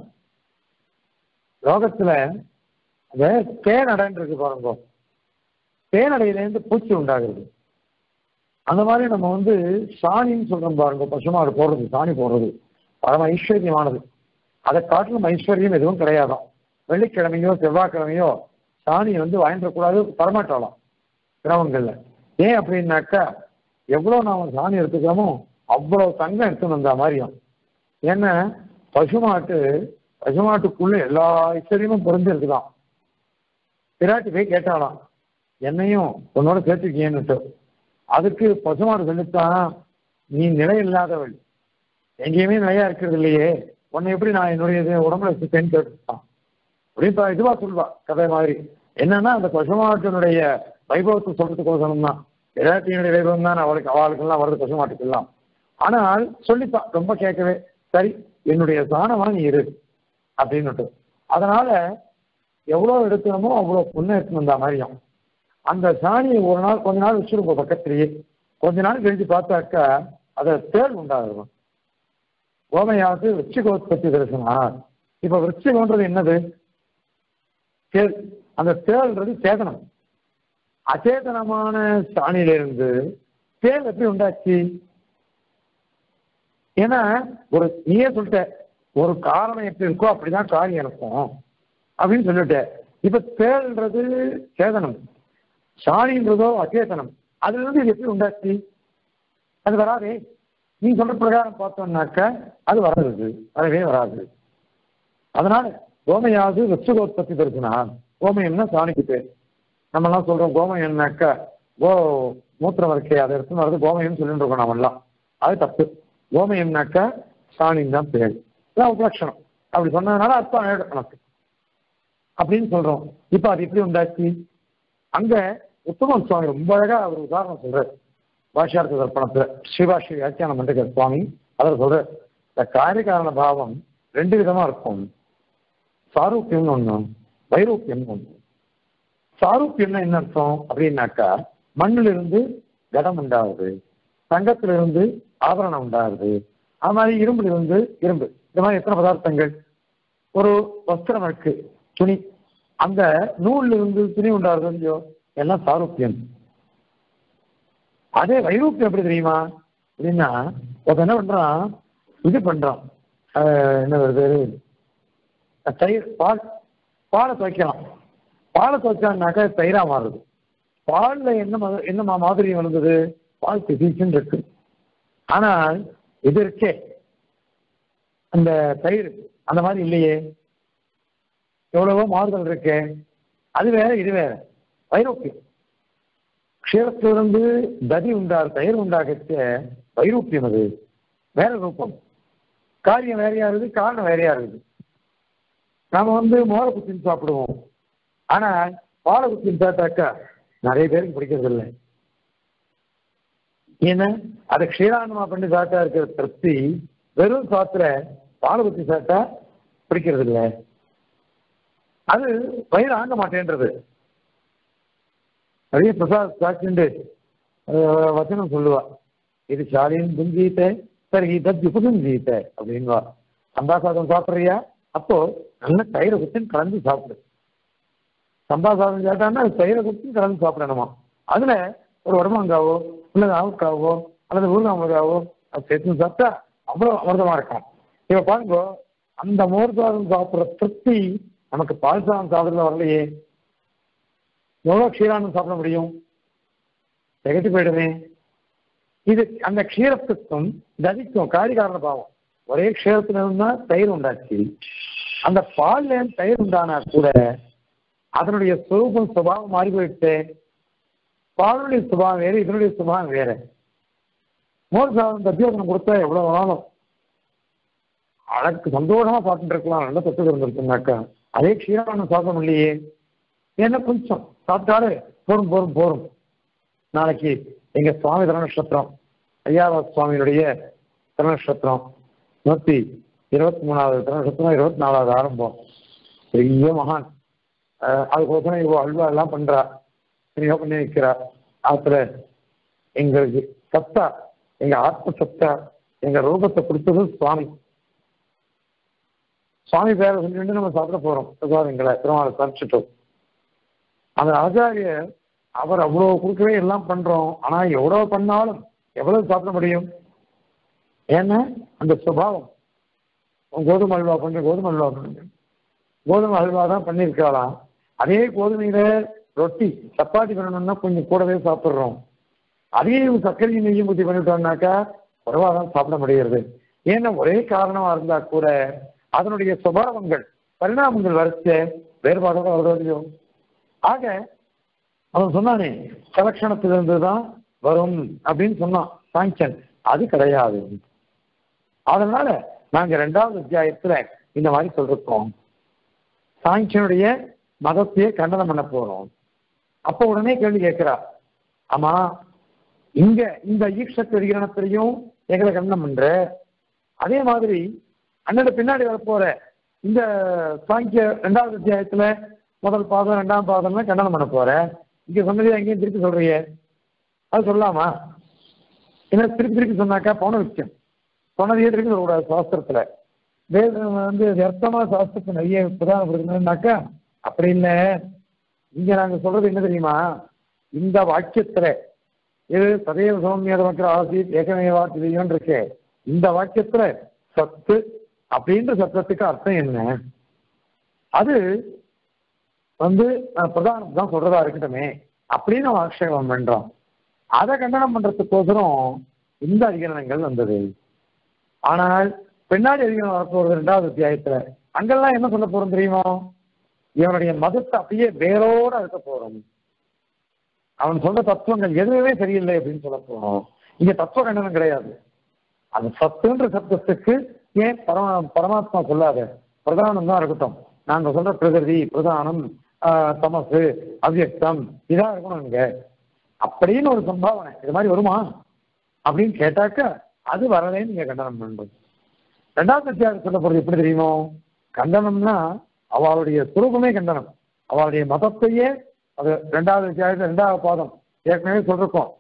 லோகத்துல அந்த தேனடைன்னு இருக்கு பாருங்க, தேனடையிலேருந்து பூச்சி உண்டாகுது. அந்த மாதிரி நம்ம சாணின்னு சொல்றோம் பாருங்க, பசுமாடு போடுறது, சாணி போடுறது பரம ஐஸ்வர்யமானது. அதை காட்டிலும் ஐஸ்வர்யம் எதுவும் கிடையாதான். வெள்ளிக்கிழமையோ செவ்வாய்க்கிழமையோ சாணி வாங்கிடக்கூடாது, தரமாட்டாலாம் கிராமங்கள்ல. ஏன் அப்படின்னாக்கா எவ்வளவு நாம சாணி எடுத்துக்காமோ அவ்வளவு தங்கம் எடுத்துன்னு வந்த மாதிரியும். ஏன்னா பசுமாட்டுக்குள்ள எல்லா ஐஸ்வர்யமும் பொருந்து இருக்குதான். பிராட்டி போய் கேட்டாலாம், என்னையும் உன்னோட சேர்த்துக்கியன்னுட்டு. அதுக்கு பசுமாடு சொல்லித்தான், நீ நிலை இல்லாதவள், எங்கேயுமே நிலையா இருக்கிறது இல்லையே, உன்னை எப்படி நான் என்னுடைய உடம்புல வச்சுட்டேன்னு கேட்டுட்டான். அப்படிப்பா இதுவா சொல்வா கதை மாதிரி. என்னன்னா அந்த பசுமாட்டினுடைய வைபவத்தை சொல்றதுக்கோசரம் தான், பிராட்டியினுடைய வைபவம் தான் அவளுக்கெல்லாம் வருது பசுமாட்டுக்கெல்லாம். ஆனால் சொல்லித்தான், ரொம்ப கேட்கவே, சரி என்னுடைய சாணமா நீ இரு அப்படின்னுட்டு. அதனால எவ்வளவு எடுக்கணுமோ அவ்வளவு புண்ணு எடுத்துன்னு வந்த மாதிரியும். அந்த சாணியை ஒரு நாள் கொஞ்ச நாள் வச்சிருப்போம் பக்கத்திலேயே. கொஞ்ச நாள் கழிச்சு பார்த்தாக்கா அதை தேள் உண்டாகும். கோமையாவது விருச்சிகோத்பத்தி தரிசனம். இப்ப விருச்சிகம்ன்றது என்னது? தேள். அந்த தேள்ன்றது சேதனம். அச்சேதனமான சாணியிலிருந்து தேள் எப்படி உண்டாச்சு? ஏன்னா நீயே சொல்லிட்ட, ஒரு காரணம் எப்படி இருக்கோ அப்படிதான் காரியம் இருக்கும் அப்படின்னு சொல்லிட்ட. இப்ப தேள்ன்றது சேதனம், சாணின்றதோ அச்சேதனம். அதுல இருந்து இது எப்படி உண்டாச்சு? அது வராதே. நீ சொல்ற பிரகாரம் பார்த்தோம்னாக்க அது வரவே வராது. அதனால கோமையாவது விருச்சிகோத்பத்தி தரிசனம். கோமயம்னா சாணிக்கு பேர். நம்ம எல்லாம் சொல்றோம் கோமயம்னாக்கா மூத்திரம் இருக்கே அதை எடுத்துன்னு வரது கோமயம் சொல்லிட்டு இருக்கோம் நாமெல்லாம். அது தப்பு. கோமயம்னாக்கா சாணின்னு தான் பேர், உபலட்சணம். அப்படி சொன்னதுனால அர்த்தம் ஆயிடும் நமக்கு அப்படின்னு சொல்றோம். இப்ப அது எப்படி உண்டாச்சு? அங்க உத்தமன் சுவாமி ரொம்ப அழகா ஒரு உதாரணம் சொல்றாரு. பாஷ்யார்த்த தர்ப்பணத்துல ஸ்ரீபாஷ்ய வியாக்கியானம் பண்ற சுவாமி அதில் சொல்ற, இந்த காரியகாரண பாவம் 2 விதமா இருக்கும். சாரூப்பியம்னு ஒண்ணு, வைரூப்பியம்னு ஒண்ணு. சாரூப்பியம்னா என்ன அர்த்தம் அப்படின்னாக்கா, மண்ணில இருந்து கடம் உண்டாகுது, தங்கத்துல இருந்து ஆபரணம் உண்டாகுது, அது மாதிரி இரும்புல இருந்து இரும்பு, இந்த மாதிரி எத்தனை பதார்த்தங்கள். ஒரு வஸ்திரம் இருக்கு, துணி, அந்த நூல்ல இருந்து துணி உண்டாகுது இல்லையோ, எல்லாம் சாரூப்பியம். அதே வைரூப்பியம் எப்படி தெரியுமா அப்படின்னா, என்ன பண்றான், இது பண்றான், என்ன வருது, தயிர் பாலை துவைக்கலாம். பாலை துவைச்சான்னாக்கா தயிரா மாறுது. பால்ல என்ன மாதிரி வளர்ந்தது? பால் திதிச்சுன்னு இருக்கு. ஆனால் இது இருக்கே அந்த தயிர் அந்த மாதிரி இல்லையே, எவ்வளவோ மாறுதல் இருக்கு. அது வேற இது வேற. வைரோப்பியம் க்ஷீரத்திலிருந்து ததி தயிர் உண்டாகச்ச வைரூப்பியம். அது வேற ரூபம். காரியம் வேறையா இருக்குது, காரணம் வேறையா இருக்குது. நாம மோரை குத்தின்னு சாப்பிடுவோம். ஆனா பாலை குத்தின்னு சாப்பிட்டாக்கா நிறைய பேருக்கு பிடிக்கிறது இல்லை. ஏன்னா அதை க்ஷீரானமா பண்ணி சாப்பிட்டா இருக்கிற திருப்தி வெறும் சாப்பிட்ற பாலை குத்தி சாப்பிட்டா பிடிக்கிறது இல்லை. அது வயிறு ஆங்க மாட்டேன்றது. நிறைய பிரசாத் சாட்சிண்டு வச்சனம் சொல்லுவா, இது சாலியின் புஞ்சீத்த சரி தத்யுபுஞ்சீத்த அப்படின்வா. சம்பாசாதம் சாப்பிட்றியா, அப்போ நல்ல தயிரை குத்தின்னு கலந்து சாப்பிடு. சம்பாசாதம் சாப்பிட்டான்னா அது தயிரை குத்தின்னு கலந்து சாப்பிடணுமா. அதுல ஒரு உடம்பங்காவோ அல்லது ஆவுக்காவோ அல்லது ஊர்காமக்காவோ அது சேர்த்து சாப்பிட்டா அவ்வளோ அமிர்தமா இருக்கும். இப்ப பாருங்க, அந்த மோர் சாதம் சாப்பிட்ற திருப்தி நமக்கு பால் சாதம் சாப்பிட்றதுல வரலையே. எவ்வளவு க்ஷீரானம் சாப்பிட முடியும்? திகட்டு போயிடுமே. இது அந்த க்ஷீரத்துக்கும் ததிக்கும் காரிகாரண பாவம். ஒரே க்ஷீரத்துல இருந்தா தயிர் உண்டாச்சு. அந்த பால்ல தயிர் உண்டானா கூட அதனுடைய சுரூபம் சுபாவம் மாறி போயிட்டு, பாலுடைய சுபாவம் வேற, இதனுடைய சுபாவம் வேற. மோர் சாதம் தத்தியோசனம் கொடுத்தா எவ்வளவு வேணாலும் அழகு சந்தோஷமா சாப்பிட்டு இருக்கலாம், நல்ல தத்துவம் இருந்திருக்குனாக்கா. அதே க்ஷீரானம் சாப்பிட முடியலையே. ஏன்னா கொஞ்சம் சாப்பிட்டாலே போரும் போரும் போரும். நாளைக்கு எங்க சுவாமி திருநட்சத்திரம், ஐயாவா சுவாமியுடைய திருநட்சத்திரம் 123வது திருநட்சத்திரம், 24வது ஆரம்பம். பெரிய மகான். அதுக்கோசரம் இவ்வளோ அல்வா எல்லாம் பண்றா, சரியா பண்ணி வைக்கிறா. ஆத்துல எங்களுக்கு சத்தா, எங்க ஆத்ம சத்தா, எங்க ரூபத்தை கொடுத்தது சுவாமி. சுவாமி பேரை சொல்லிட்டு நம்ம சாப்பிட போறோம். எங்களை திருமாவளை சாப்பிச்சுட்டோம். அந்த ஆச்சாரியர் அவர் அவ்வளவு கொடுக்கவே எல்லாம் பண்றோம். ஆனா எவ்வளவு பண்ணாலும் எவ்வளவு சாப்பிட முடியும்? ஏன்னா அந்த சுபாவம். கோதுமை அல்வா பண்ற, கோதுமை அல்வா பண்ணுங்க, கோதுமை அல்வா தான் பண்ணியிருக்கலாம். அதே கோதுமையில ரொட்டி சப்பாத்தி பண்ணணும்னா கொஞ்சம் கூடவே சாப்பிட்றோம். அதே சர்க்கரையும் நெய்யும் ஊற்றி பண்ணிட்டோம்னாக்கா குறைவா தான் சாப்பிட முடிகிறது. ஏன்னா ஒரே காரணமா இருந்தா கூட அதனுடைய சுபாவங்கள் பரிணாமங்கள் வரைச்ச வேறுபாடோட வருவதையோ. ஆக அவன் சொன்னானே சலக்ஷணத்திலிருந்து தான் வரும் அப்படின்னு சொன்னான் சாங்கியன். அது கிடையாது. அதனால நாங்க 2வது அத்தியாயத்துல இந்த மாதிரி சொல்லிருக்கோம். சாங்கியனுடைய மதத்தையே கண்டனம் பண்ண போறோம். அப்ப உடனே கேள்வி கேட்கிறா, ஆமா இங்க இந்த ஈக்ஷத் அதிகரணத்திலையும் எங்களை கண்டனம் பண்ற, அதே மாதிரி அண்ணன் பின்னாடி வரப்போற இந்த சாங்கிய 2வது அத்தியாயத்துல முதல் பாதம் 2ஆம் பாதம்னா கண்டனம் பண்ண போற, இங்க சொன்னதே அங்கேயும் திருப்பி சொல்றீங்க, அது சொல்லலாமா? ஏன்னா திருப்பி திருப்பி சொன்னாக்கா போன விஷயம் சொன்னதையே திருப்பி சொல்லக்கூடாது. சாஸ்திரத்துல வேதம் வியர்த்தமா சாஸ்திரத்தை நிறைய பிரதானப்படுத்தினாக்கா அப்படி இல்லை. இங்க நாங்க சொல்றது என்ன தெரியுமா? இந்த வாக்கியத்துல இது சதேவ சௌமியத மக்கள் ஆசித் ஏகமேவா திரியோன்னு இருக்கு. இந்த வாக்கியத்துல சத்து அப்படின்ற சத்தத்துக்கு அர்த்தம் என்ன? அது பிரதானம் தான் சொல்றதா இருக்கட்டுமே அப்படின்னு நம்ம ஆக்ஷேபம் பண்றோம். அதை கண்டனம் பண்றதுக்கோசரம் இந்த அதிகரணங்கள் வந்தது. ஆனால் பின்னாடி அதிகரணம் வரப்போறது 2வது அத்தியாயத்துல அங்கெல்லாம் என்ன சொல்ல போறோம் தெரியுமா? இவனுடைய மதத்தை அப்படியே வேரோட இருக்க போறோம். அவன் சொல்ற தத்துவங்கள் எதுவுமே சரியில்லை அப்படின்னு சொல்ல போறோம். இங்க தத்துவ கண்டனம் கிடையாது. அந்த சத்துன்ற சப்தத்துக்கு ஏன் பரமாத்மா சொல்லாத பிரதானம் தான் இருக்கட்டும். நாங்க சொல்ற பிரகிருதி பிரதானம் தமசு அவ்யக்தம் இதா இருக்கணும் இங்க அப்படின்னு ஒரு சம்பாவனை இது மாதிரி வருமா அப்படின்னு கேட்டாக்க அது வரவே நீங்க கண்டனம் பண்றது. 2வது அத்தியாயம் சொல்ல போறது எப்படி தெரியுமோ? கண்டனம்னா அவளுடைய சுரூபமே கண்டனம், அவளுடைய மதத்தையே. அது 2வது அத்தியாயத்துல 2வது பாதம் ஏற்கனவே சொல்லிருக்கோம்.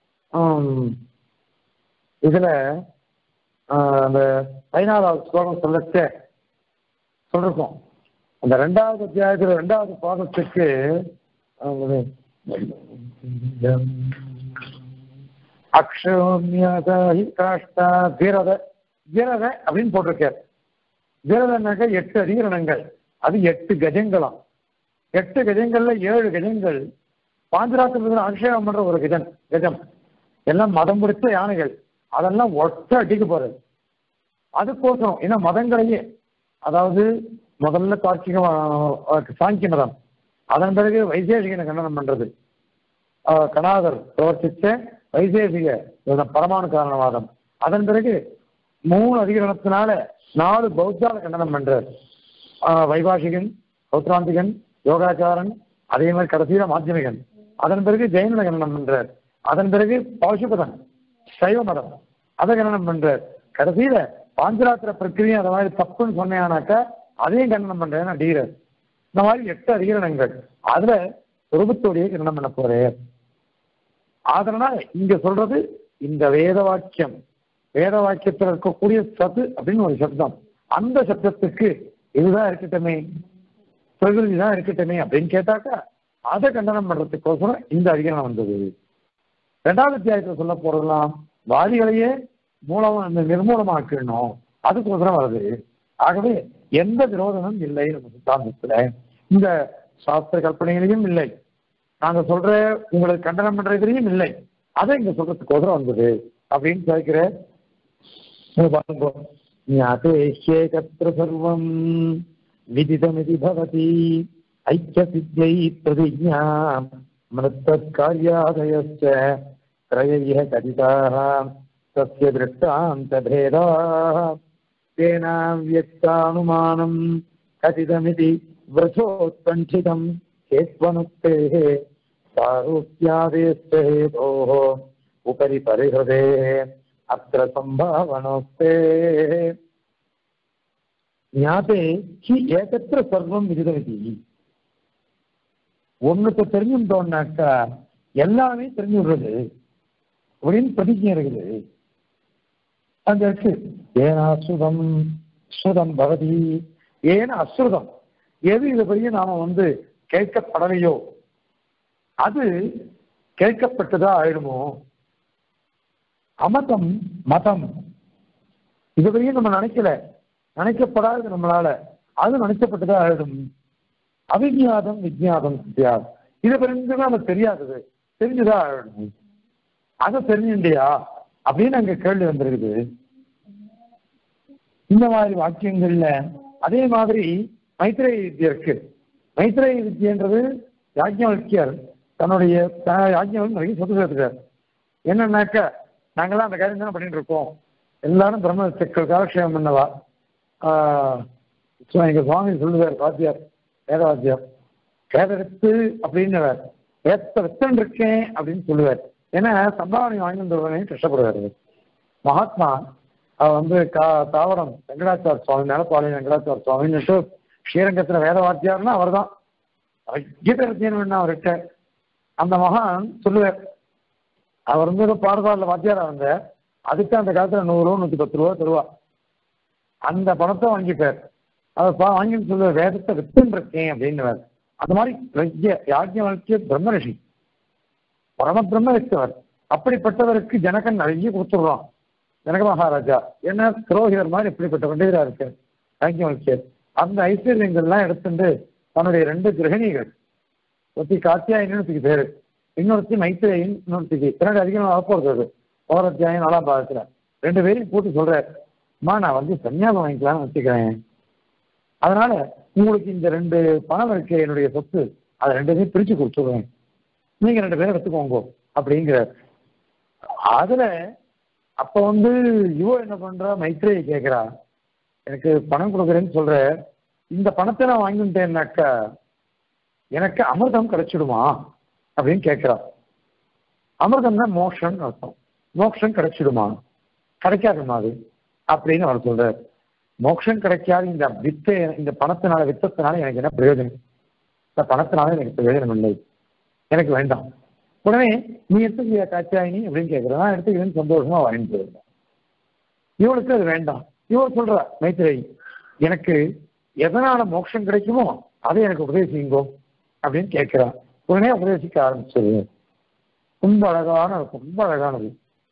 இதுல அந்த 14வது ஸ்லோகம் சொல்லிருக்கோம். அந்த 2வது அத்தியாயத்துல 2வது பாதத்துக்கு வீரத அப்படின்னு போட்டிருக்காரு. வீரதனாக்க 8 அதிகரணங்கள், அது 8 கஜங்களாம். 8 கஜங்கள்ல 7 கஜங்கள் பாஞ்சராத்திரத்தில் ஆக்ஷேபம் பண்ற ஒரு கஜம் எல்லாம் மதம் பிடிச்ச யானைகள், அதெல்லாம் ஒட்ட அடிக்க போறது. அதுக்கோசரம் ஏன்னா மதங்களையே, அதாவது முதல்ல கார்த்திக சாங்கிய மதம், அதன் பிறகு வைசேஷிகனை கண்டனம் பண்றது, கணாதர் பிரவர்த்திச்ச வைசேஷிக பரமாணு காரணவாதம், அதன் பிறகு 3 அதிகரணத்தினால 4 பௌத்தால கண்டனம் பண்றார், வைபாஷிகன், கௌத்ராந்திகன், யோகாச்சாரன், அதே மாதிரி கடைசியில மாத்தியமிகன், அதன் பிறகு ஜெயின கண்டனம் பண்றார், அதன் பிறகு பௌஷபதன் சைவ மதம் அதை கண்டனம் பண்றார், கடைசியில பாஞ்சராத்திர பிரக்கிரியை அதை மாதிரி தப்புன்னு சொன்னேனாக்கா அதையும் கண்டனம் பண்றேன்னு அடிகிறார். இந்த மாதிரி 8 அதிகரணங்கள், அதுல ரூபத்தோடைய கண்டனம் பண்ண போறேன். அதனால இங்க சொல்றது இந்த வேத வாக்கியத்தில் இருக்கக்கூடிய சத்து அப்படின்னு ஒரு சப்தம், அந்த சப்தத்துக்கு இதுதான் இருக்கட்டுமே, பிரகிருதி தான் இருக்கட்டுமே அப்படின்னு கேட்டாக்கா அதை கண்டனம் பண்றதுக்கோசரம் இந்த அதிகரணம் வந்தது. 2வது அத்தியாயத்தில் சொல்ல போறதெல்லாம் வாதிகளையே நிர்மூலமாக்கணும், அதுக்கோசரம் வருது. ஆகவே எந்த விரோதமும் இல்லை நம்ம சித்தாந்தத்துல, இந்த சாஸ்திர கற்பனைகளையும் இல்லை, நாங்க சொல்ற உங்களுக்கு கண்டனம் பண்றதுலையும் இல்லை, அதை இங்க சொல்றதுக்கோசரம் வந்தது அப்படின்னு கேட்கிற சர்வம் விதிதமிதி பவதி ஐக்கிய சித்தியை பிரதிஜா மிருத்தகார்யாதயஸ்ச த்ரயைஹ கதிதாः தஸ்ய திருஷ்டாந்த பேதாः தேனா வியக்தானுமானம் கதிதமிதி விரசோத்கண்டிதம் ஹேத்வனுக்தேः சாரூப்யாதேஸ்ய ஹேதோः உபரி பரிஹதே அத்ர சம்பாவனோக்தேः ஞாதே ஹி ஏகத்ர சர்வம் விதிதமிதி. ஒண்ணுக்கு தெரிஞ்சுட்டோம்னாக்கா எல்லாமே தெரிஞ்சு விடுறது அப்படின்னு பிரதிஜை இருக்குது. அந்த இருக்கு ஏனா சுதம் சுதம் பவதி, ஏன அசுதம், எது இது பெரிய நாம கேட்கப்படலையோ அது கேட்கப்பட்டதா ஆயிடுமோ, அமதம் மதம் இது பெரிய நம்ம நினைக்கப்படாது நம்மளால, அது நினைக்கப்பட்டதா ஆயிடும். அவிஜாதம் விஜயாதம் வித்தியாசம், இது பெரிய நமக்கு தெரியாதது தெரிஞ்சுதா ஆயிடும், அதை தெரிஞ்சுண்டியா அப்படின்னு அங்க கேள்வி வந்திருக்குது. இந்த மாதிரி வாக்கியங்கள்ல அதே மாதிரி மைத்ரேய வித்யா இருக்கு. மைத்ரேய வித்யன்றது யாஜ்ஞவல்கியர் தன்னுடைய யாஜ்ஞவல்கியர் நிறைய சொத்து சேர்த்துட்டார். என்னன்னாக்க நாங்கெல்லாம் அந்த காரியம் தானே பண்ணிட்டு இருக்கோம், எல்லாரும் பிரம்ம காலக்ஷேபம் பண்ணவா. எங்க சுவாமி சொல்லுவார், வாத்தியார் வேதவாத்தியார், வேதெடுத்து அப்படின்னு வெத்தன் இருக்கேன் அப்படின்னு சொல்லுவார். ஏன்னா சம்பாவனை வாங்கி வந்தவனே கஷ்டப்படுவார். மகாத்மா தாவரம் வெங்கடாச்சார சுவாமி, மேலப்பாளையம் வெங்கடாச்சார சுவாமின்னு ஸ்ரீரங்கத்துல வேதவாத்தியார்னா அவர் தான், கீதை வேணும் அவர்கிட்ட. அந்த மகான் சொல்லுவார், அவர் பாடசாலையில் வாத்தியாரா அதுக்கு அந்த காலத்துல 100 ரூபா 110 ரூபா தருவா. அந்த பணத்தை வாங்கிப்பார். அதை வாங்கின்னு சொல்லுவார், வேதத்தை வித்துன்னு இருக்கேன் அப்படின்னு. அந்த மாதிரி யாஜ்ஞவல்கிய பிரம்ம ரிஷி, பரம பிரம்ம வித்தவர். அப்படிப்பட்டவருக்கு ஜனகன் நிறைய கொடுத்துடுறான். ஜனக மகாராஜா என்ன துரோகிதர் மாதிரி இப்படிப்பட்ட பண்டிதரா இருக்கு யாஜ்ஞவல்கியர். அந்த ஐஸ்வர்யங்கள்லாம் எடுத்துட்டு தன்னுடைய 2 கிரகிணிகள், ஒருத்தி காத்தியாயின்னு பேரு, இன்னொருத்தி மைத்ரேயின், இன்னொருத்திக்கு 2 அதிகம் வரப்போறது 1 அத்தியாயம் 4ஆம் பாகத்துல 2 பேரையும் போட்டு சொல்றாரு, அம்மா நான் சன்னியாசம் வாங்கிக்கலாம்னு வச்சுக்கிறேன், அதனால உங்களுக்கு இந்த 2 பணம் இருக்கு என்னுடைய சொத்து, அதை 2 பிரிச்சு கொடுத்துருவேன், நீங்க 2 பேரும் எடுத்துக்கோங்க அப்படிங்கிறார். அதுல அப்ப இவ என்ன பண்றா, மைத்ரேயை கேட்கிறா, எனக்கு பணம் கொடுக்குறேன்னு சொல்ற, இந்த பணத்தை நான் வாங்கிட்டேன்னாக்கா எனக்கு அமிர்தம் கிடைச்சிடுமா அப்படின்னு கேட்கிறா. அமிர்தம்னா மோக்ஷம் அர்த்தம், மோக்ஷம் கிடைச்சிடுமா, கிடைக்காதுமா அது அப்படின்னு அவர் சொல்றார். மோக்ஷம் கிடைக்காது, இந்த இந்த பணத்தினால வித்தத்தினால எனக்கு என்ன பிரயோஜனம், இந்த பணத்தினால எனக்கு பிரயோஜனம் இல்லை, எனக்கு வேண்டாம். உடனே நீ எடுத்துக்கிய காட்சியாயினி அப்படின்னு கேட்கிறேன், நான் எடுத்துக்கிறேன்னு சந்தோஷமா வாங்கிட்டு போயிருந்தேன். இவளுக்கு அது வேண்டாம். இவள் சொல்ற மைத்ரேயி, எனக்கு எதனால மோட்சம் கிடைக்குமோ அதை எனக்கு உபதேசிங்கோ அப்படின்னு கேட்கிறா. உடனே உபதேசிக்க ஆரம்பிச்சது. ரொம்ப அழகானது.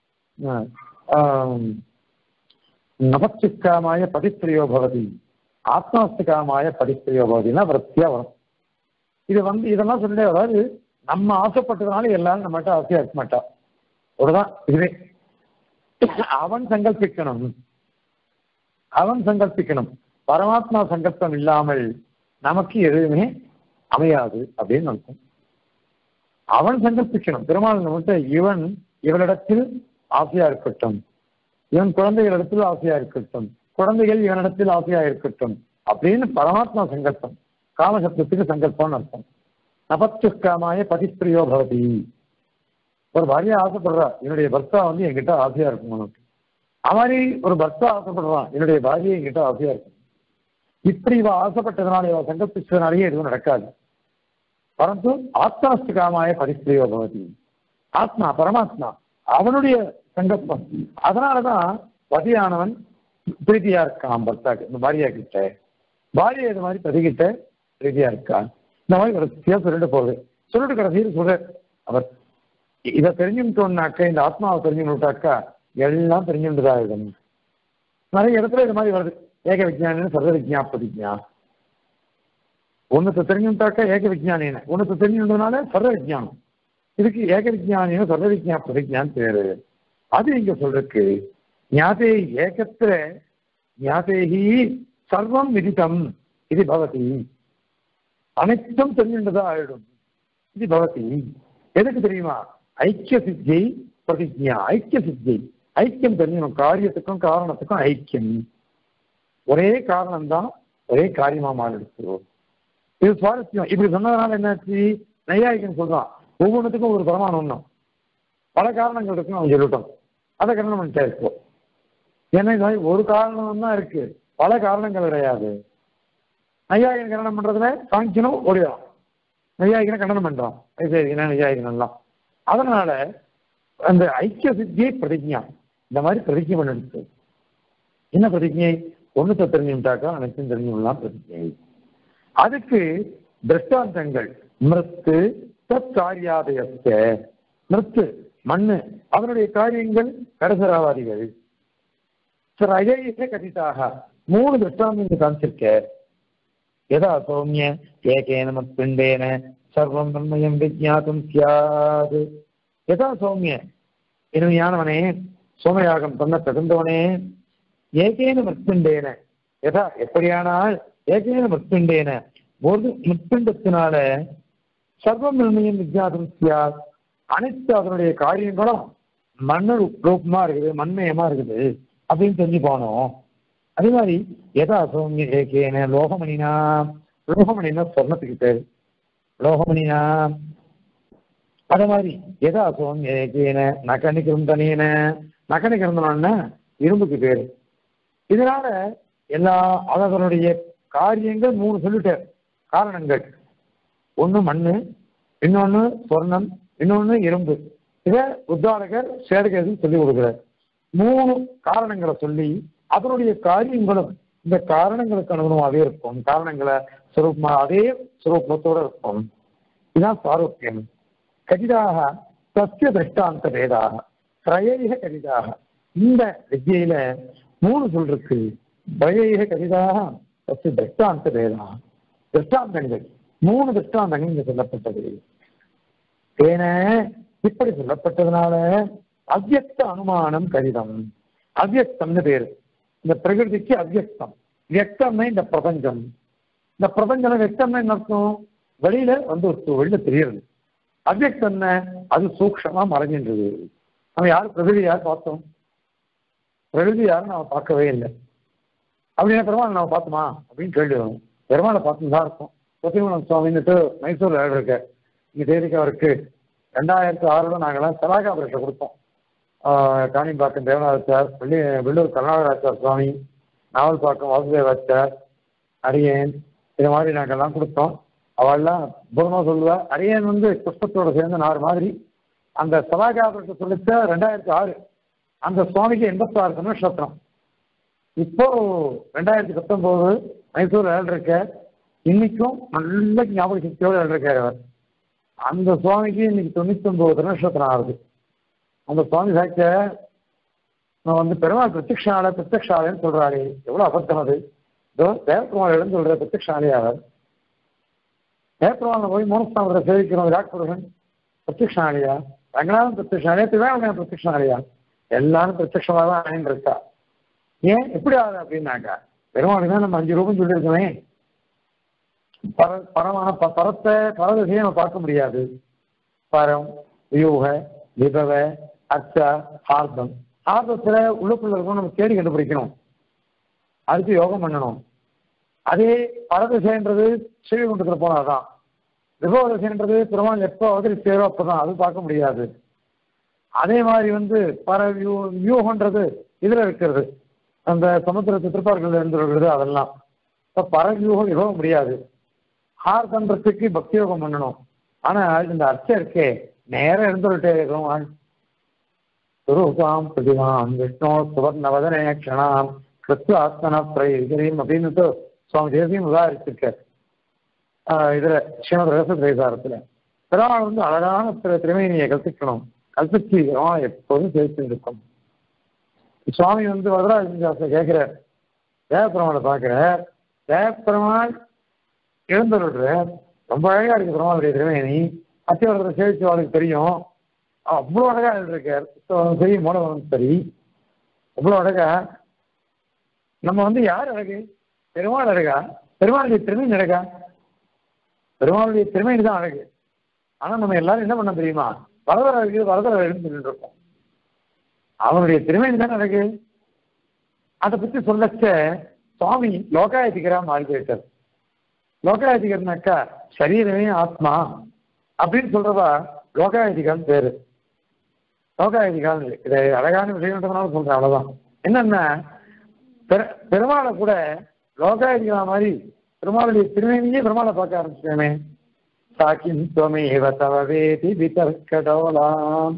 நபஸ்திகாமாய படிப்பிரியோ பவதி, ஆத்மாஸ்திகாமாய படிப்பிரியோ பவதினா விரத்தியா வரும். இது இதெல்லாம் சொல்ல, அதாவது நம்ம ஆசைப்பட்டதுனால எல்லாரும் நம்மகிட்ட ஆசையா இருக்க மாட்டா. ஒருதான் இதுவே அவன் சங்கல்பிக்கணும், அவன் சங்கல்பிக்கணும். பரமாத்மா சங்கல்பம் இல்லாமல் நமக்கு எதுவுமே அமையாது அப்படின்னு அர்த்தம். அவன் சங்கல்பிக்கணும். பெருமாள் நம்மகிட்ட இவன் இவளிடத்தில் ஆசையா இருக்கட்டும், இவன் குழந்தைகளிடத்தில் ஆசையா இருக்கட்டும், குழந்தைகள் இவனிடத்தில் ஆசையா இருக்கட்டும் அப்படின்னு பரமாத்மா சங்கல்பம். காமசப்தத்துக்கு சங்கல்பம்னு அர்த்தம். நபத்துக்காமாய பதிப்பிரியோ பவதி. ஒரு பாரியா ஆசைப்படுறா, என்னுடைய பர்த்தா வந்து என்கிட்ட ஆசையா இருக்கும். அவரி ஒரு பர்த்தா ஆசைப்படுறான், என்னுடைய பாரியை என்கிட்ட ஆசையா இருக்கும். இப்படி இவ ஆசைப்பட்டதுனால இவ சங்கல்பிச்சதுனாலேயே எதுவும் நடக்காது. பரந்து ஆத்மனஸ்து காமாய பதிப்பிரியோ பவதி. ஆத்மா பரமாத்மா அவனுடைய சங்கல்பம். அதனாலதான் பதியானவன் பிரீதியா இருக்கான் பர்த்தாக்கு, இந்த பாரியா கிட்ட. பாரியா இது மாதிரி பதிகிட்ட பிரீதியா இருக்கான். இந்த மாதிரி கடைசியா சொல்லிட்டு போகுது. சொல்லிட்டு கடைசியில் சொல்ற அவர் இதை தெரிஞ்சுட்டோம்னாக்கா, இந்த ஆத்மாவை தெரிஞ்சுட்டாக்கா எல்லாம் தெரிஞ்சுட்டுதான் இருக்கணும். நிறைய இடத்துல இது மாதிரி வருது. ஏக விஜயானின்னு சர்வ விஜயா பிரதிஜா. ஒன்னத்தை தெரிஞ்சுட்டாக்கா ஏக விஜயானின்னு, ஒன்னத்தை தெரிஞ்சுட்டதுனால சர்வ விஜயானம். இதுக்கு ஏக விஜயானின்னு சர்வ விஜயா பிரதிஜான்னு பேரு. அது இங்க சொல்றதுக்கு ஞாதே ஏகத்திர ஞாதேஹி சர்வம் விதித்தம் இது பவதி. அனைத்தும் தெரிஞ்சுட்டதா ஆயிடும். இது பவதி. எதுக்கு தெரியுமா? ஐக்கிய சித்தி பிரதிஜா. ஐக்கிய சித்தி, ஐக்கியம் தெரிஞ்சுக்கணும். காரியத்துக்கும் காரணத்துக்கும் ஐக்கியம். ஒரே காரணம் தான் ஒரே காரியமா மாறிடுச்சு. இது சுவாரஸ்யம். இப்படி சொன்னதுனால என்னாச்சு? நையாயிக்கன்னு சொல்றான் ஒவ்வொன்றுத்துக்கும் ஒரு பிரமாணம் ஒன்றும் பல காரணங்கள் இருக்குன்னு அவன் சொல்லிட்டோம். அதை கரணம் பண்ணிட்டே இருக்கும். ஏன்னா ஒரு காரணம் தான் இருக்கு, பல காரணங்கள் கிடையாது. நையாயிகன் கரணம் பண்றதுல சாங்கியனும் ஓடிடும். நையாயிகனை கண்டனம் பண்றான் நையாயிகனெல்லாம். அதனால அந்த ஐக்கிய சித்தியை பிரதிஜா இந்த மாதிரி பிரதிஜை பண்ணிடுச்சு. என்ன பிரதிஜை? ஒண்ணுத்தை தெரிஞ்சுட்டாக்கா அனைத்தும் தெரிஞ்சுலாம் பிரதிஜை. அதுக்கு திருஷ்டாந்தங்கள் மிருத்து தத் காரியாதயத்த. மிருத்து மண்ணு, அதனுடைய காரியங்கள் கடசராவாதிகள். கதிதாக 3 திருஷ்டாந்தங்கள் காமிச்சிருக்க. யதா சௌமிய ஏகேன மத்பிண்டேன சர்வம் தன்மயம் விஜ்ஞாதும் சியாது. யதா சௌமிய இனிமையானவனே, சோமயாகம் பண்ண தகுந்தவனே, ஏகேன மத்பிண்டேன யதா எப்படியானால் ஏகேன மத்பிண்டேன ஒரு முற்பிண்டத்தினால சர்வம் நன்மையும் விஜ்ஞாதும் சியாது அனைத்து அதனுடைய காரியங்களும் மண்ணு ரூபமா இருக்குது, மண்மயமா இருக்குது அப்படின்னு தெரிஞ்சு போனோம். அதே மாதிரி எதா சௌமிய ஏகேன லோகமணினா, லோகமணினா சொர்ணத்துக்கு பேரு லோகமணினா. அதே மாதிரி எதா சௌமிய ஏகேன நகனிகிருந்தனேன, நகனிகிருந்தனோன்னா இரும்புக்கு பேரு. இதனால எல்லா அதனுடைய காரியங்கள் 3 சொல்லிட்டார். காரணங்கள் ஒண்ணு மண்ணு, இன்னொன்னு சொர்ணம், இன்னொன்னு இரும்பு. இதை உத்தாரகர் சேடகர் சொல்லி கொடுக்கிறார். 3 காரணங்களை சொல்லி அதனுடைய காரியங்களும் இந்த காரணங்களுக்கு அனுகுணமாகவே இருக்கும். காரணங்களை சுரூபமா அதே சுரூபத்தோட இருக்கும். இதுதான் சாரோக்கியம். கடிதாக சத்திய திருஷ்டாந்த பேதாக திரையக கடிதாக. இந்த வித்தியில 3 சொல் இருக்கு. திரையக கடிதாக சத்திய திருஷ்டாந்த பேதாக. திருஷ்டாந்தங்கள் 3 திருஷ்டாந்தங்கள் இங்க சொல்லப்பட்டது. ஏன இப்படி சொல்லப்பட்டதுனால அவ்யக்த அனுமானம் கடிதம். அவ்யக்தம்னு பேரு. இந்த பிரகிருதிக்கு அவ்யக்தம். வியக்தம்னா இந்த பிரபஞ்சம். இந்த பிரபஞ்சம் வியக்தம்னா என்ன அர்த்தம்? வெளியில வந்து வெளியில தெரியுது. அவ்யக்தம்னா அது சூக்ஷமா மறைஞ்சின்றது. நம்ம யாரும் பிரகிருதி யார் பார்த்தோம்? பிரகிருதி யாரும் நம்ம பார்க்கவே இல்லை. அப்படின்னா பெருமாள் நம்ம பார்த்தோமா அப்படின்னு கேள்வி வரும். பெருமாளை பார்த்துதான் இருக்கும். சத்தியகுணம் சுவாமின்னுட்டு மைசூர்ல இருக்க இங்க தேதிக்கு அவருக்கு 2006 நாங்கள்லாம் சலாகா பரிசை கொடுத்தோம். காணிம்பாக்கம் தேவநாதாச்சார், வெள்ளூர் கருணாகராச்சார் சுவாமி, நாவல்பாக்கம் வாசுதேவாச்சார், அரியன், இது மாதிரி நாங்கள்லாம் கொடுத்தோம். அவள்லாம் பூர்ணமாக சொல்லுவா. அரியன் வந்து புஷ்பத்தோடு சேர்ந்து 4 மாதிரி. அந்த சலாகா பரிசை சொல்லிச்ச 2006. அந்த சுவாமிக்கு 86 நட்சத்திரம். இப்போ 2019 மைசூர் இருக்க. இன்னைக்கும் நல்ல ஞாபக சக்தியோடு இருக்கார் அவர். அந்த சுவாமிக்கு இன்னைக்கு 99 நட்சத்திரம் ஆகுது. அந்த சுவாமி சாட்சிய வந்து பெருமாள் பிரத்யக்ஷாலன்னு சொல்றாரு. எவ்வளவு அபத்தம் அது! தேவகுமாரிடம் சொல்ற பிரத்யக்ஷாலே அவர். தேவபெருமாள் போய் மூலஸ்தானத்தை சேவிக்கிறோம். விராட் புருஷன் பிரத்யக்ஷாலியா, ரங்கநாதன் பிரத்யக்ஷாலியா, திருவேங்கடம் பிரத்யக்ஷாலியா, எல்லாரும் பிரத்யக்ஷமாக தான் ஆயின்னு இருக்கா. ஏன் எப்படி ஆகுது அப்படின்னாக்கா, பெருமாளுக்கு தான் நம்ம 5 ரூபம் சொல்லியிருக்கோமே. பரமான பரத்தை பரதசையை நம்ம பார்க்க முடியாது. பரம், வியூக, விபவ, அர்ச்சா, ஆர்த்தம். ஆர்த்தத்துல உள்ளுக்குள்ள இருக்கணும், நம்ம தேடி கண்டுபிடிக்கணும், அதுக்கு யோகம் பண்ணணும். அதே பரதசைன்றது செவி கொண்டு போனாதான். விபவதசைன்றது பெருமாள் எப்போ அவதரிச்சேரோ அப்பதான், அது பார்க்க முடியாது. அதே மாதிரி வியூகன்றது இதுல இருக்கிறது, அந்த சமுத்திரத்து திருப்பார்கள் இருந்துருக்கிறது, அதெல்லாம் இப்போ பரவியூகம் யோகம் முடியாது. ஆர்த்தன்றதுக்கு பக்தி யோகம் பண்ணணும். ஆனா இந்த அர்ச்சை இருக்கே நேரம் இருந்துகிட்டே இருக்கும். சுரூபாம் பிரதிமாம் விஷ்ணு சுவர்ணவதனே க்ஷணாம் கிருத்து ஆத்மன பிரயோகரீம் அப்படின்னுட்டு சுவாமி தேசியம் உதாரிச்சிருக்கார். இதுல ஸ்ரீமத் ரகசியத்துல பெருமாள் அழகான திருமேனியை கற்பிக்கணும். கல்பிச்சுக்கிறோம், எப்போதும் சேர்த்து இருக்கும். சுவாமி வரதராஜ கேட்கிறார், தேவப்பெருமாளை பார்க்கிறார். தேவப்பெருமாள் எழுந்துடுறார். ரொம்ப அழகா இருக்கு பெருமாளுடைய திருமேனி. அத்தியவரத்தை சேவிச்சு அவளுக்கு தெரியும், அவ்வளோ அழகா இருக்கார். சரி மூலம் சரி, அவ்வளோ அழகா. நம்ம யார் அழகு? பெருமாள் அழகா? பெருமாளுடைய திருமேனி அழகா? பெருமாளுடைய திருமேனி தான் அழகு. ஆனா நம்ம எல்லாரும் என்ன பண்ண தெரியுமா, வரதர் அழகு வரதர் அழகுன்னு சொல்லிட்டு இருக்கோம். அவனுடைய திருமேனி தான் அழகு. அதை பற்றி சொல்லச்ச சுவாமி லோகாயத்திகரா மாறி போயிட்டார். லோகாயத்திகர்னாக்கா சரீரமே ஆத்மா அப்படின்னு சொல்றவா லோகாயத்திகான்னு பேரு. லோகாயத்திகால் இதை அழகான விஷயம்ன்றதுனால சொல்றேன், அவ்வளவுதான். என்னன்னா பெருமாளை கூட லோகாயத்திகா மாதிரி பெருமாளுடைய திருமேனியே பெருமாளை பார்க்க ஆரம்பிச்சிட்டேனே. சாக்கின் சுவமேவ தவ வேதி விதர்க்கடோலாம்.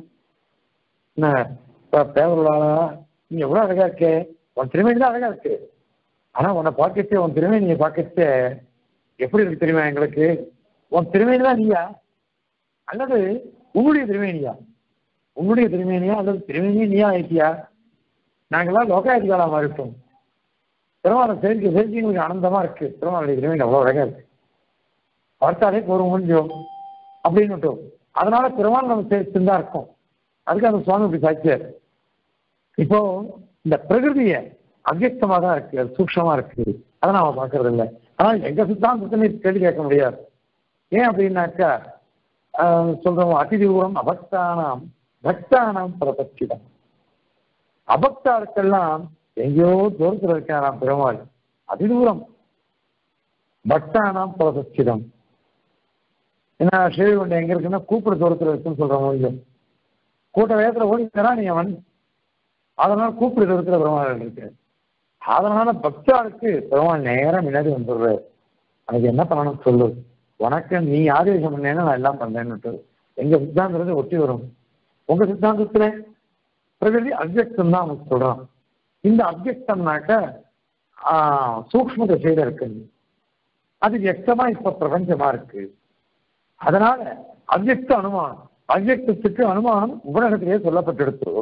பேவலாளா, நீ எவ்வளவு அழகா இருக்கே, உன் திருமேனி தான் அழகா இருக்கு. ஆனா உன்னை பார்க்கச்சே, உன் திருமேனியை பார்க்கச்சே எப்படி இருக்கு தெரியுமா எங்களுக்கு? உன் திருமேனி தான் நீயா அல்லது உன்னுடைய திருமேனியா? உன்னுடைய திருமேனியா அல்லது திருமேனியா நீயா ஆயிட்டியா? நாங்கெல்லாம் லோகாயத்திகாலா மாறிட்டோம். பெருமாளை சேர்க்கை எங்களுக்கு ஆனந்தமா இருக்கு. பெருமாளுடைய திருமேனி அவ்வளவு அழகா இருக்கு, பார்த்தாலே ஒரு முடிஞ்சோம் அப்படின்னு. அதனால பெருமாள் நம்ம சேர்த்துதான் இருக்கும். அதுக்கு அந்த சுவாமி இப்படி சாட்சியார். இப்போ இந்த பிரகிருதிய அவ்யக்தமா தான் இருக்கு, அது சூக்ஷமா இருக்கு, அதை நாம பார்க்கறது இல்லை. ஆனால் எங்க சித்தாந்தத்தை கேள்வி கேட்க முடியாது. ஏன் அப்படின்னாக்கா சொல்றோம், அதிதூரம் அபக்தானாம் பக்தானாம் பிரபத்திடம். அபக்தாருக்கெல்லாம் எங்கேயோ தூரத்தில் இருக்காராம் பெருமாள், அதிதூரம். பக்தானாம் பிரபத்திடம் ஏன்னா ஸ்ரீவைகுண்டம் எங்க இருக்குன்னா கூப்பிட தூரத்தில் இருக்குன்னு சொல்றோம். கொஞ்சம் கூட்ட வேகத்துல ஓடிக்கிறா நீ அவன், அதனால கூப்பிட தூரத்துல பெருமாள் இருக்கு. அதனால பக்தாளுக்கு பெருமாள் நேரம் முன்னாடி வந்துடுறாரு. அதுக்கு என்ன பண்ணணும் சொல்லு, உனக்கு நீ ஆதேசம் பண்ணேன்னா நான் எல்லாம் பண்ணேன்னு. எங்க சித்தாந்தத்தை ஒட்டி வரும். உங்க சித்தாந்தத்துல பிரகிருதி அவ்யக்தம் தான் அவனுக்கு சொல்றான். இந்த அவ்யக்தம்னாக்க சூக்ஷ்ம திசையில இருக்கு, அது வியக்தமா இப்ப பிரபஞ்சமா இருக்கு. அதனால அவ்யக்த அனுமானம், அவ்யக்தத்துக்கு அனுமானம் உபநிடத்திலேயே சொல்லப்பட்டிருக்கு.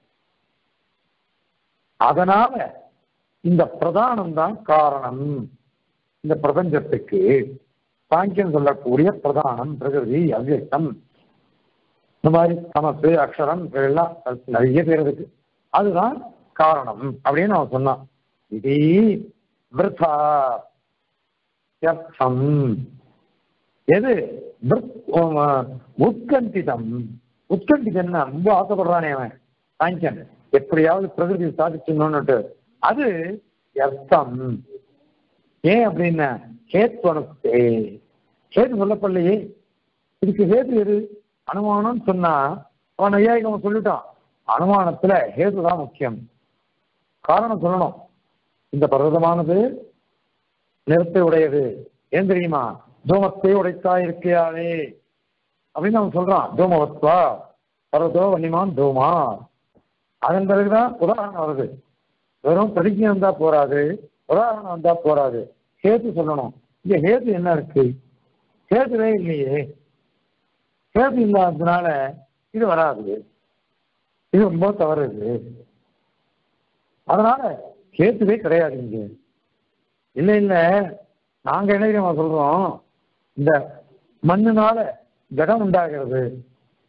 அதனால இந்த பிரதானம் தான் காரணம் இந்த பிரபஞ்சத்துக்கு. சாங்கியம் சொல்லக்கூடிய பிரதானம் பிரகிருதி அவ்யக்தம், இந்த மாதிரி சமத்து அக்ஷரம் எல்லாம் நிறைய பேர் இருக்கு, அதுதான் காரணம் அப்படின்னு அவன் சொன்னான். இது விருத்தா எது உட்கண்டிதம். உட்கண்டிதம்னா ரொம்ப ஆசைப்படுறானே அவன் சாங்கியன், எப்படியாவது பிரகிருதி சாதிச்சுன்னு. அது அர்த்தம். ஏன் அப்படின்னா ஹேத்வனுக்கு ஹேத்து சொல்லப்படலையே. இதுக்கு ஹேத்து எது? அனுமானம்னு சொன்னா அவன் ஐயாயிரம் சொல்லிட்டான். அனுமானத்துல ஹேத்து தான் முக்கியம், காரணம் சொல்லணும். இந்த பர்வதமானது நிறத்தை உடையது, ஏன் தெரியுமா? தூமத்தை உடைத்தா இருக்கையாலே அப்படின்னு அவன் சொல்றான். தூமவத்வா பர்வதோ வன்னிமான் தூமா. அதன் பிறகுதான் உதாரணம் வருது. வெறும் பிரதிஜை வந்தா போராது, உதாரணம் வந்தா போராது, ஹேத்து சொல்லணும். இங்க ஹேத்து என்ன இருக்கு? ஹேத்துவே இல்லையே. ஹேத்து இல்லாததுனால இது வராது, இது ரொம்ப தவறு. அதனால ஹேத்துவே கிடையாது இங்க. இல்லை இல்லை, நாங்க என்ன சொல்றோம், இந்த மண்ணுனால ஜடம் உண்டாகிறது,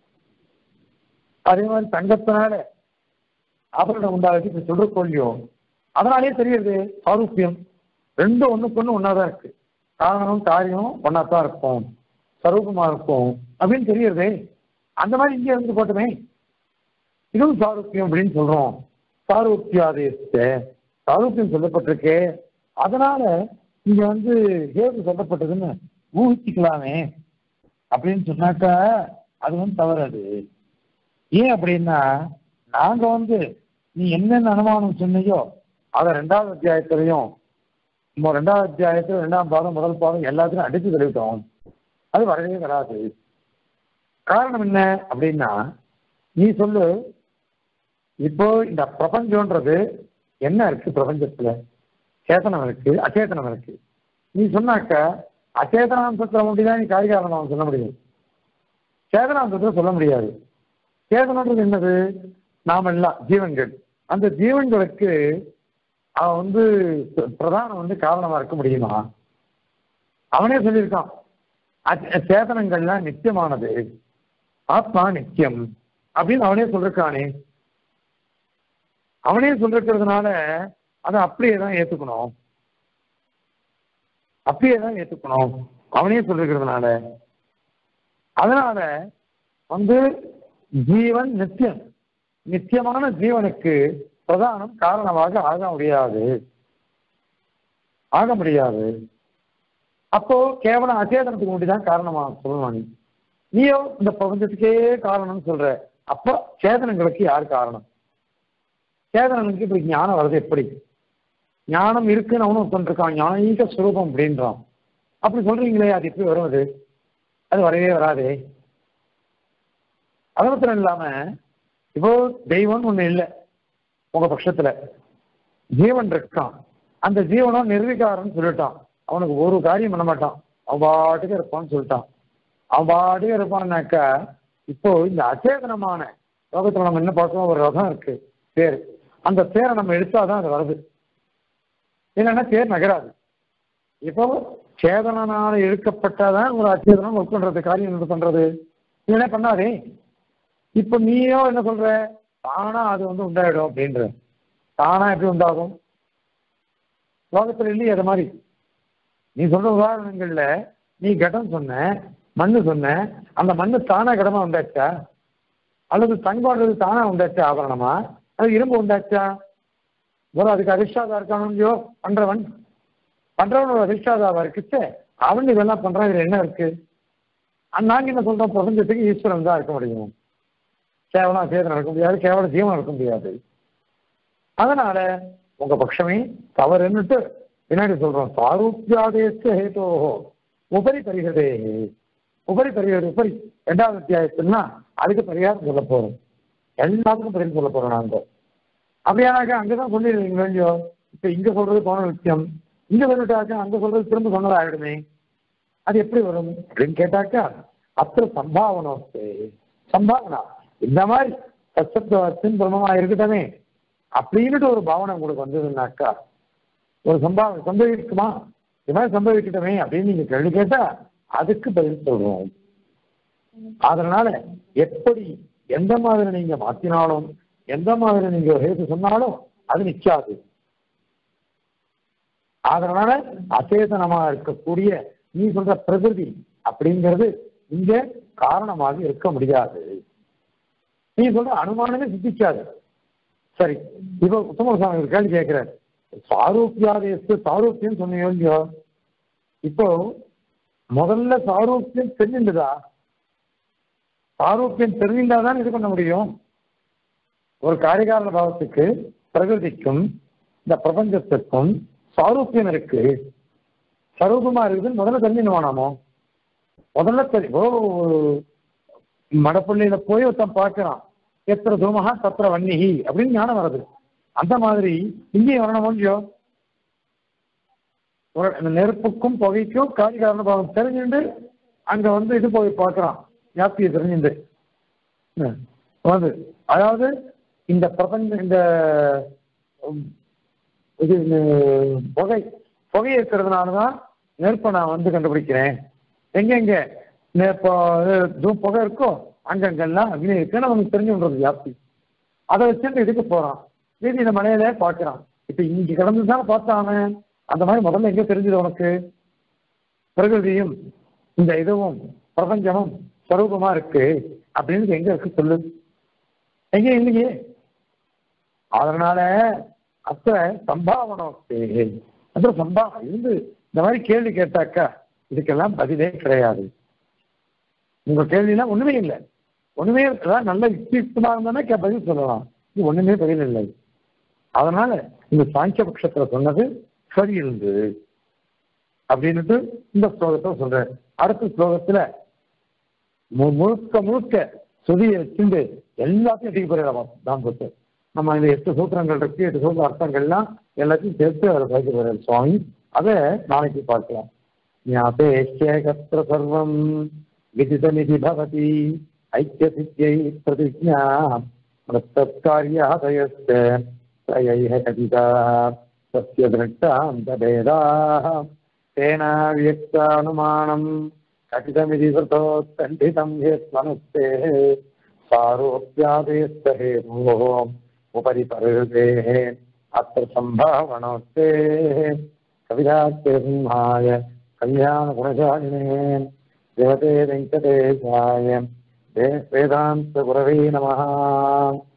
அதே மாதிரி தங்கத்தினால ஆபரணம் உண்டாகுது இப்ப சொல்ற கொள்ளியோ, அதனாலே தெரியுது சாரூப்பியம் ரெண்டும் ஒண்ணுக்கு ஒண்ணு ஒன்னாதான் இருக்கு. காரணம் காரியம் ஒன்னாத்தான் இருக்கும், சரூபமா இருக்கும் அப்படின்னு தெரியுறதே. அந்த மாதிரி இங்கே இருந்து போட்டுமே இதுவும் சாரூப்பியம் அப்படின்னு சொல்றோம். சாரூப்பியாதேச சாரூப்பியம் சொல்லப்பட்டிருக்கு, அதனால இங்க ஹேது சொல்லப்பட்டதுன்னு ஊகிச்சுக்கலாமே அப்படின்னு சொன்னாக்கா அது தவறு. அது ஏன் அப்படின்னா, நாங்க நீ என்னென்ன அனுமானம் சொன்னையோ அதை 2வது அத்தியாயத்திலையும் 2வது அத்தியாயத்துல 2ஆம் பாதம் 1 பாதம் எல்லாத்தையும் அடித்து தெளிவிட்டோம். அது வரவே வராது. காரணம் என்ன அப்படின்னா, நீ சொல்லு இப்போ இந்த பிரபஞ்சம்ன்றது என்ன இருக்கு? பிரபஞ்சத்துல சேதனம் இருக்கு, அச்சேதனம் இருக்கு. நீ சொன்னாக்க அச்சேதனாம்சத்துல முடிதான் நீ காரிகாரணம் சொல்ல முடியும், சேதனாம்சத்துல சொல்ல முடியாது. சேதனம்ன்றது என்னது? நாம எல்லாம் ஜீவன்கள். அந்த ஜீவன்களுக்கு அவன் பிரதானம் காரணமா இருக்க முடியுமா? அவனே சொல்லியிருக்கான், சேதனங்கள்லாம் நித்தியமானது, ஆத்மா நித்தியம் அப்படின்னு அவனே சொல்லிருக்கானே. அவனே சொல்லிருக்கிறதுனால அதை அப்படியே தான் ஏத்துக்கணும், அப்படியே தான் ஏத்துக்கணும். அவனே சொல்லிருக்கிறதுனால அதனால ஜீவன் நித்தியம், நித்தியமான ஜீவனுக்கு பிரதானம் காரணமாக ஆக முடியாது, ஆக முடியாது. அப்போ கேவலம் அச்சேதனத்துக்கு மட்டும்தான் காரணமா சொல்லணும். நீயோ இந்த பிரபஞ்சத்துக்கே காரணம்னு சொல்ற, அப்போ சேதனங்களுக்கு யார் காரணம்? சேதனனுக்கு இப்படி ஞானம் வருது எப்படி? ஞானம் இருக்குன்னு அவனும் சொல்லிருக்கான், ஞானீக ஸ்வரூபம் அப்படின்றான். அப்படி சொல்றீங்களே, அது எப்படி வருவது? அது வரவே வராதே. அது மாத்திரம் இல்லாம இப்போ தெய்வம் ஒண்ணு இல்லை உங்க பட்சத்துல, ஜீவன் இருக்கான். அந்த ஜீவனும் நிர்விகாரம்னு சொல்லிட்டான், அவனுக்கு ஒரு காரியம் பண்ண மாட்டான், அவன் பாட்டுக்கு இருப்பான்னு சொல்லிட்டான். அவன் பாட்டுக்கு இருப்பான்னாக்கா, இப்போ இந்த அச்சேதனமான லோகத்துல நம்ம என்ன பார்க்கணும், ஒரு ரதம் இருக்கு தேர், அந்த தேரை நம்ம எடுத்தாதான் அது வருது, இல்லைன்னா தேர் நகராது. இப்போ சேதனால இழுக்கப்பட்டாதான் ஒரு அச்சேதனம் ஒர்க் பண்றது, காரியம் என்ன பண்றது, இல்லைன்னா பண்ணாதே. இப்ப நீயோ என்ன சொல்ற, தானா அது உண்டாயிடும் அப்படின்ற. தானா எப்படி உண்டாகும்? லோகத்துல இல்லையே அது மாதிரி. நீ சொல்ற உதாரணங்கள்ல நீ கடம் சொன்ன, மண்ணு சொன்ன, அந்த மண்ணு தானா கடமா உண்டாச்சா? அல்லது தங்கம்ன்றது தானா உண்டாச்சா ஆபரணமா? அது இரும்பு உண்டாச்சா? ஒரு அதுக்கு அதிர்ஷ்டாதா இருக்கானோ இல்லையோ பண்றவன், பண்றவனோட அதிர்ஷ்டாதாவா இருக்குச்சு, அவன் இதெல்லாம் பண்றான், இதுல என்ன இருக்கு? நாங்க என்ன சொல்றோம், பிரபஞ்சத்துக்கு ஈஸ்வரன் தான் இருக்க முடியும், கேவலம் சேதனம் இருக்க முடியாது, கேவலம் ஜீவனம் இருக்க முடியாது. அதனால உங்க பட்சமே தவறுன்னுட்டு பின்னாடி சொல்றோம். சாரூப்பியாதேச ஹேதோஹோ உபரி பரிகதே, உபரி பரிகதை உபரி 2வது அத்தியாயத்துனா அதுக்கு பரிகாரம் சொல்ல போறோம், எல்லாத்துக்கும் பதில் சொல்ல போறோம் நாங்க. அப்படியானாக்க அங்கதான் சொல்லிடுவீங்க இல்லையோ. இப்ப இங்க சொல்றது போன நிச்சயம், இங்க வந்துட்டாக்கா அங்க சொல்றது திரும்ப சொன்னது ஆயிடுமே, அது எப்படி வரும் அப்படின்னு கேட்டாக்கா, அத்த சம்பாவனா, சம்பாவனா இந்த மாதிரி சச்சப்தத்தின் பிரமமா இருக்கட்டமே அப்படின்னுட்டு ஒரு பாவனை உங்களுக்கு வந்ததுன்னாக்கா, ஒரு சம்பவிக்குமா, இது மாதிரி சம்பவிக்கட்டமே அப்படின்னு நீங்க கேள்வி கேட்டா அதுக்கு பதில் சொல்றோம். அதனால எப்படி எந்த மாதிரி நீங்க மாத்தினாலும், எந்த மாதிரி நீங்க ஹேத்து சொன்னாலும் அது நிக்காது. அதனால அச்சேதனமா இருக்கக்கூடிய நீ சொல்ற பிரகிருதி அப்படிங்கிறது இங்க காரணமாக இருக்க முடியாது. நீ சொல்ற அனுமானமே சித்திக்காது. சரி, இப்போ உத்தமசாமி ஒரு கேள்வி கேட்கிறார், சாரூப்பியாதேசு சாரூப்பியம் சொன்னீங்க இல்லையோ, இப்போ முதல்ல சாரூப்பியம் தெரிஞ்சுதா? சாரூப்பியம் தெரிஞ்சாதான் இது பண்ண முடியும். ஒரு காரிகாரண பாவத்துக்கு பிரகிருதிக்கும் இந்த பிரபஞ்சத்துக்கும் சாரூப்பியம் இருக்கு, சரூபமா இருக்குதுன்னு முதல்ல தெரிஞ்சுணுவானாமோ? முதல்ல மடப்பள்ளியில போய் ஒருத்தன் பார்க்கிறான், எத்திர தூமகா தத்திர வன்னிகி அப்படின்னு ஞானம் வருது. அந்த மாதிரி இங்கேயும் வரணும் இல்லையோ. நெருப்புக்கும் புகைக்கும் காரிகாரண பாவம் தெரிஞ்சுட்டு அங்க இது போய் பார்க்கிறான், வியாப்தியை தெரிஞ்சுட்டு அதாவது இந்த பிரபஞ்சம் இந்த இது புகை இருக்கிறதுனாலதான் நெருப்பை நான் கண்டுபிடிக்கிறேன். எங்க புகை இருக்கோ அங்கங்கெல்லாம் அக்னி இருக்கு நமக்கு தெரிஞ்சுன்றது வியாப்தி. அதை வச்சுட்டு இதுக்கு போறான், மீதி இந்த மலையில பார்க்கிறான். இப்ப இன்னைக்கு கிடந்துதான் பார்த்தானே, அந்த மாதிரி முதல்ல எங்க தெரிஞ்சது உனக்கு? பிரகிருதியும் இந்த இதுவும் பிரபஞ்சமும் ஸ்வரூபமா இருக்கு அப்படின்னு எங்க இருக்கு சொல்லு? எங்க இல்லையே. அதனால அத்த சம்பாவனோக்தே, அந்த சம்பாவனை இருந்து இந்த மாதிரி கேள்வி கேட்டாக்கா இதுக்கெல்லாம் பதிலே கிடையாது. உங்க கேள்வியெல்லாம் ஒண்ணுமே இல்லை, ஒண்ணுமே நல்ல யுக்தியுக்தமா இருந்தானே பதில் சொல்லலாம். இது ஒண்ணுமே பதில் இல்லை. அதனால இந்த சாங்கிய பட்சத்துல சொன்னது சரி இருந்தது அப்படின்னுட்டு இந்த ஸ்லோகத்தை சொல்றேன். அடுத்த ஸ்லோகத்துல முழுக்க முழுக்க சுதியை வச்சுட்டு எல்லாத்தையும் தூக்கி போயிடலாம். தான் போட்டு நம்ம இந்த 8 சூத்திரங்கள் இருக்கு, 8 சூத்திர அர்த்தங்கள்லாம் எல்லாத்தையும் சேர்த்து அதை பயிற்சி போயிடுறாரு சுவாமி. அதை நாளைக்கு பார்க்கலாம். ஞாபேஷ்யேகத்ர சர்வம் விதிதமிதி பவதி ஐக்கியசித்யை பிரதிஜ்ஞா பிரத்காரியாதயஸ்த த்ரயைஹ கதிதா சத்ய திருஷ்டாந்தபேதாः தேனா வியக்தானுமானம் கதிதமிதி வ்ருதோ தண்டிதம் யஸ்மனுக்தேः சாரோப்யாதேஸ்தஹேதோः உபரி பரிஹதேः அத்ர சம்பாவனோக்தேः கவிதார்த்தியசிம்ஹாய கல்யாணகுணசாலினே தேவதே வெங்கடேசாய வேதாந்த குரவே நமः.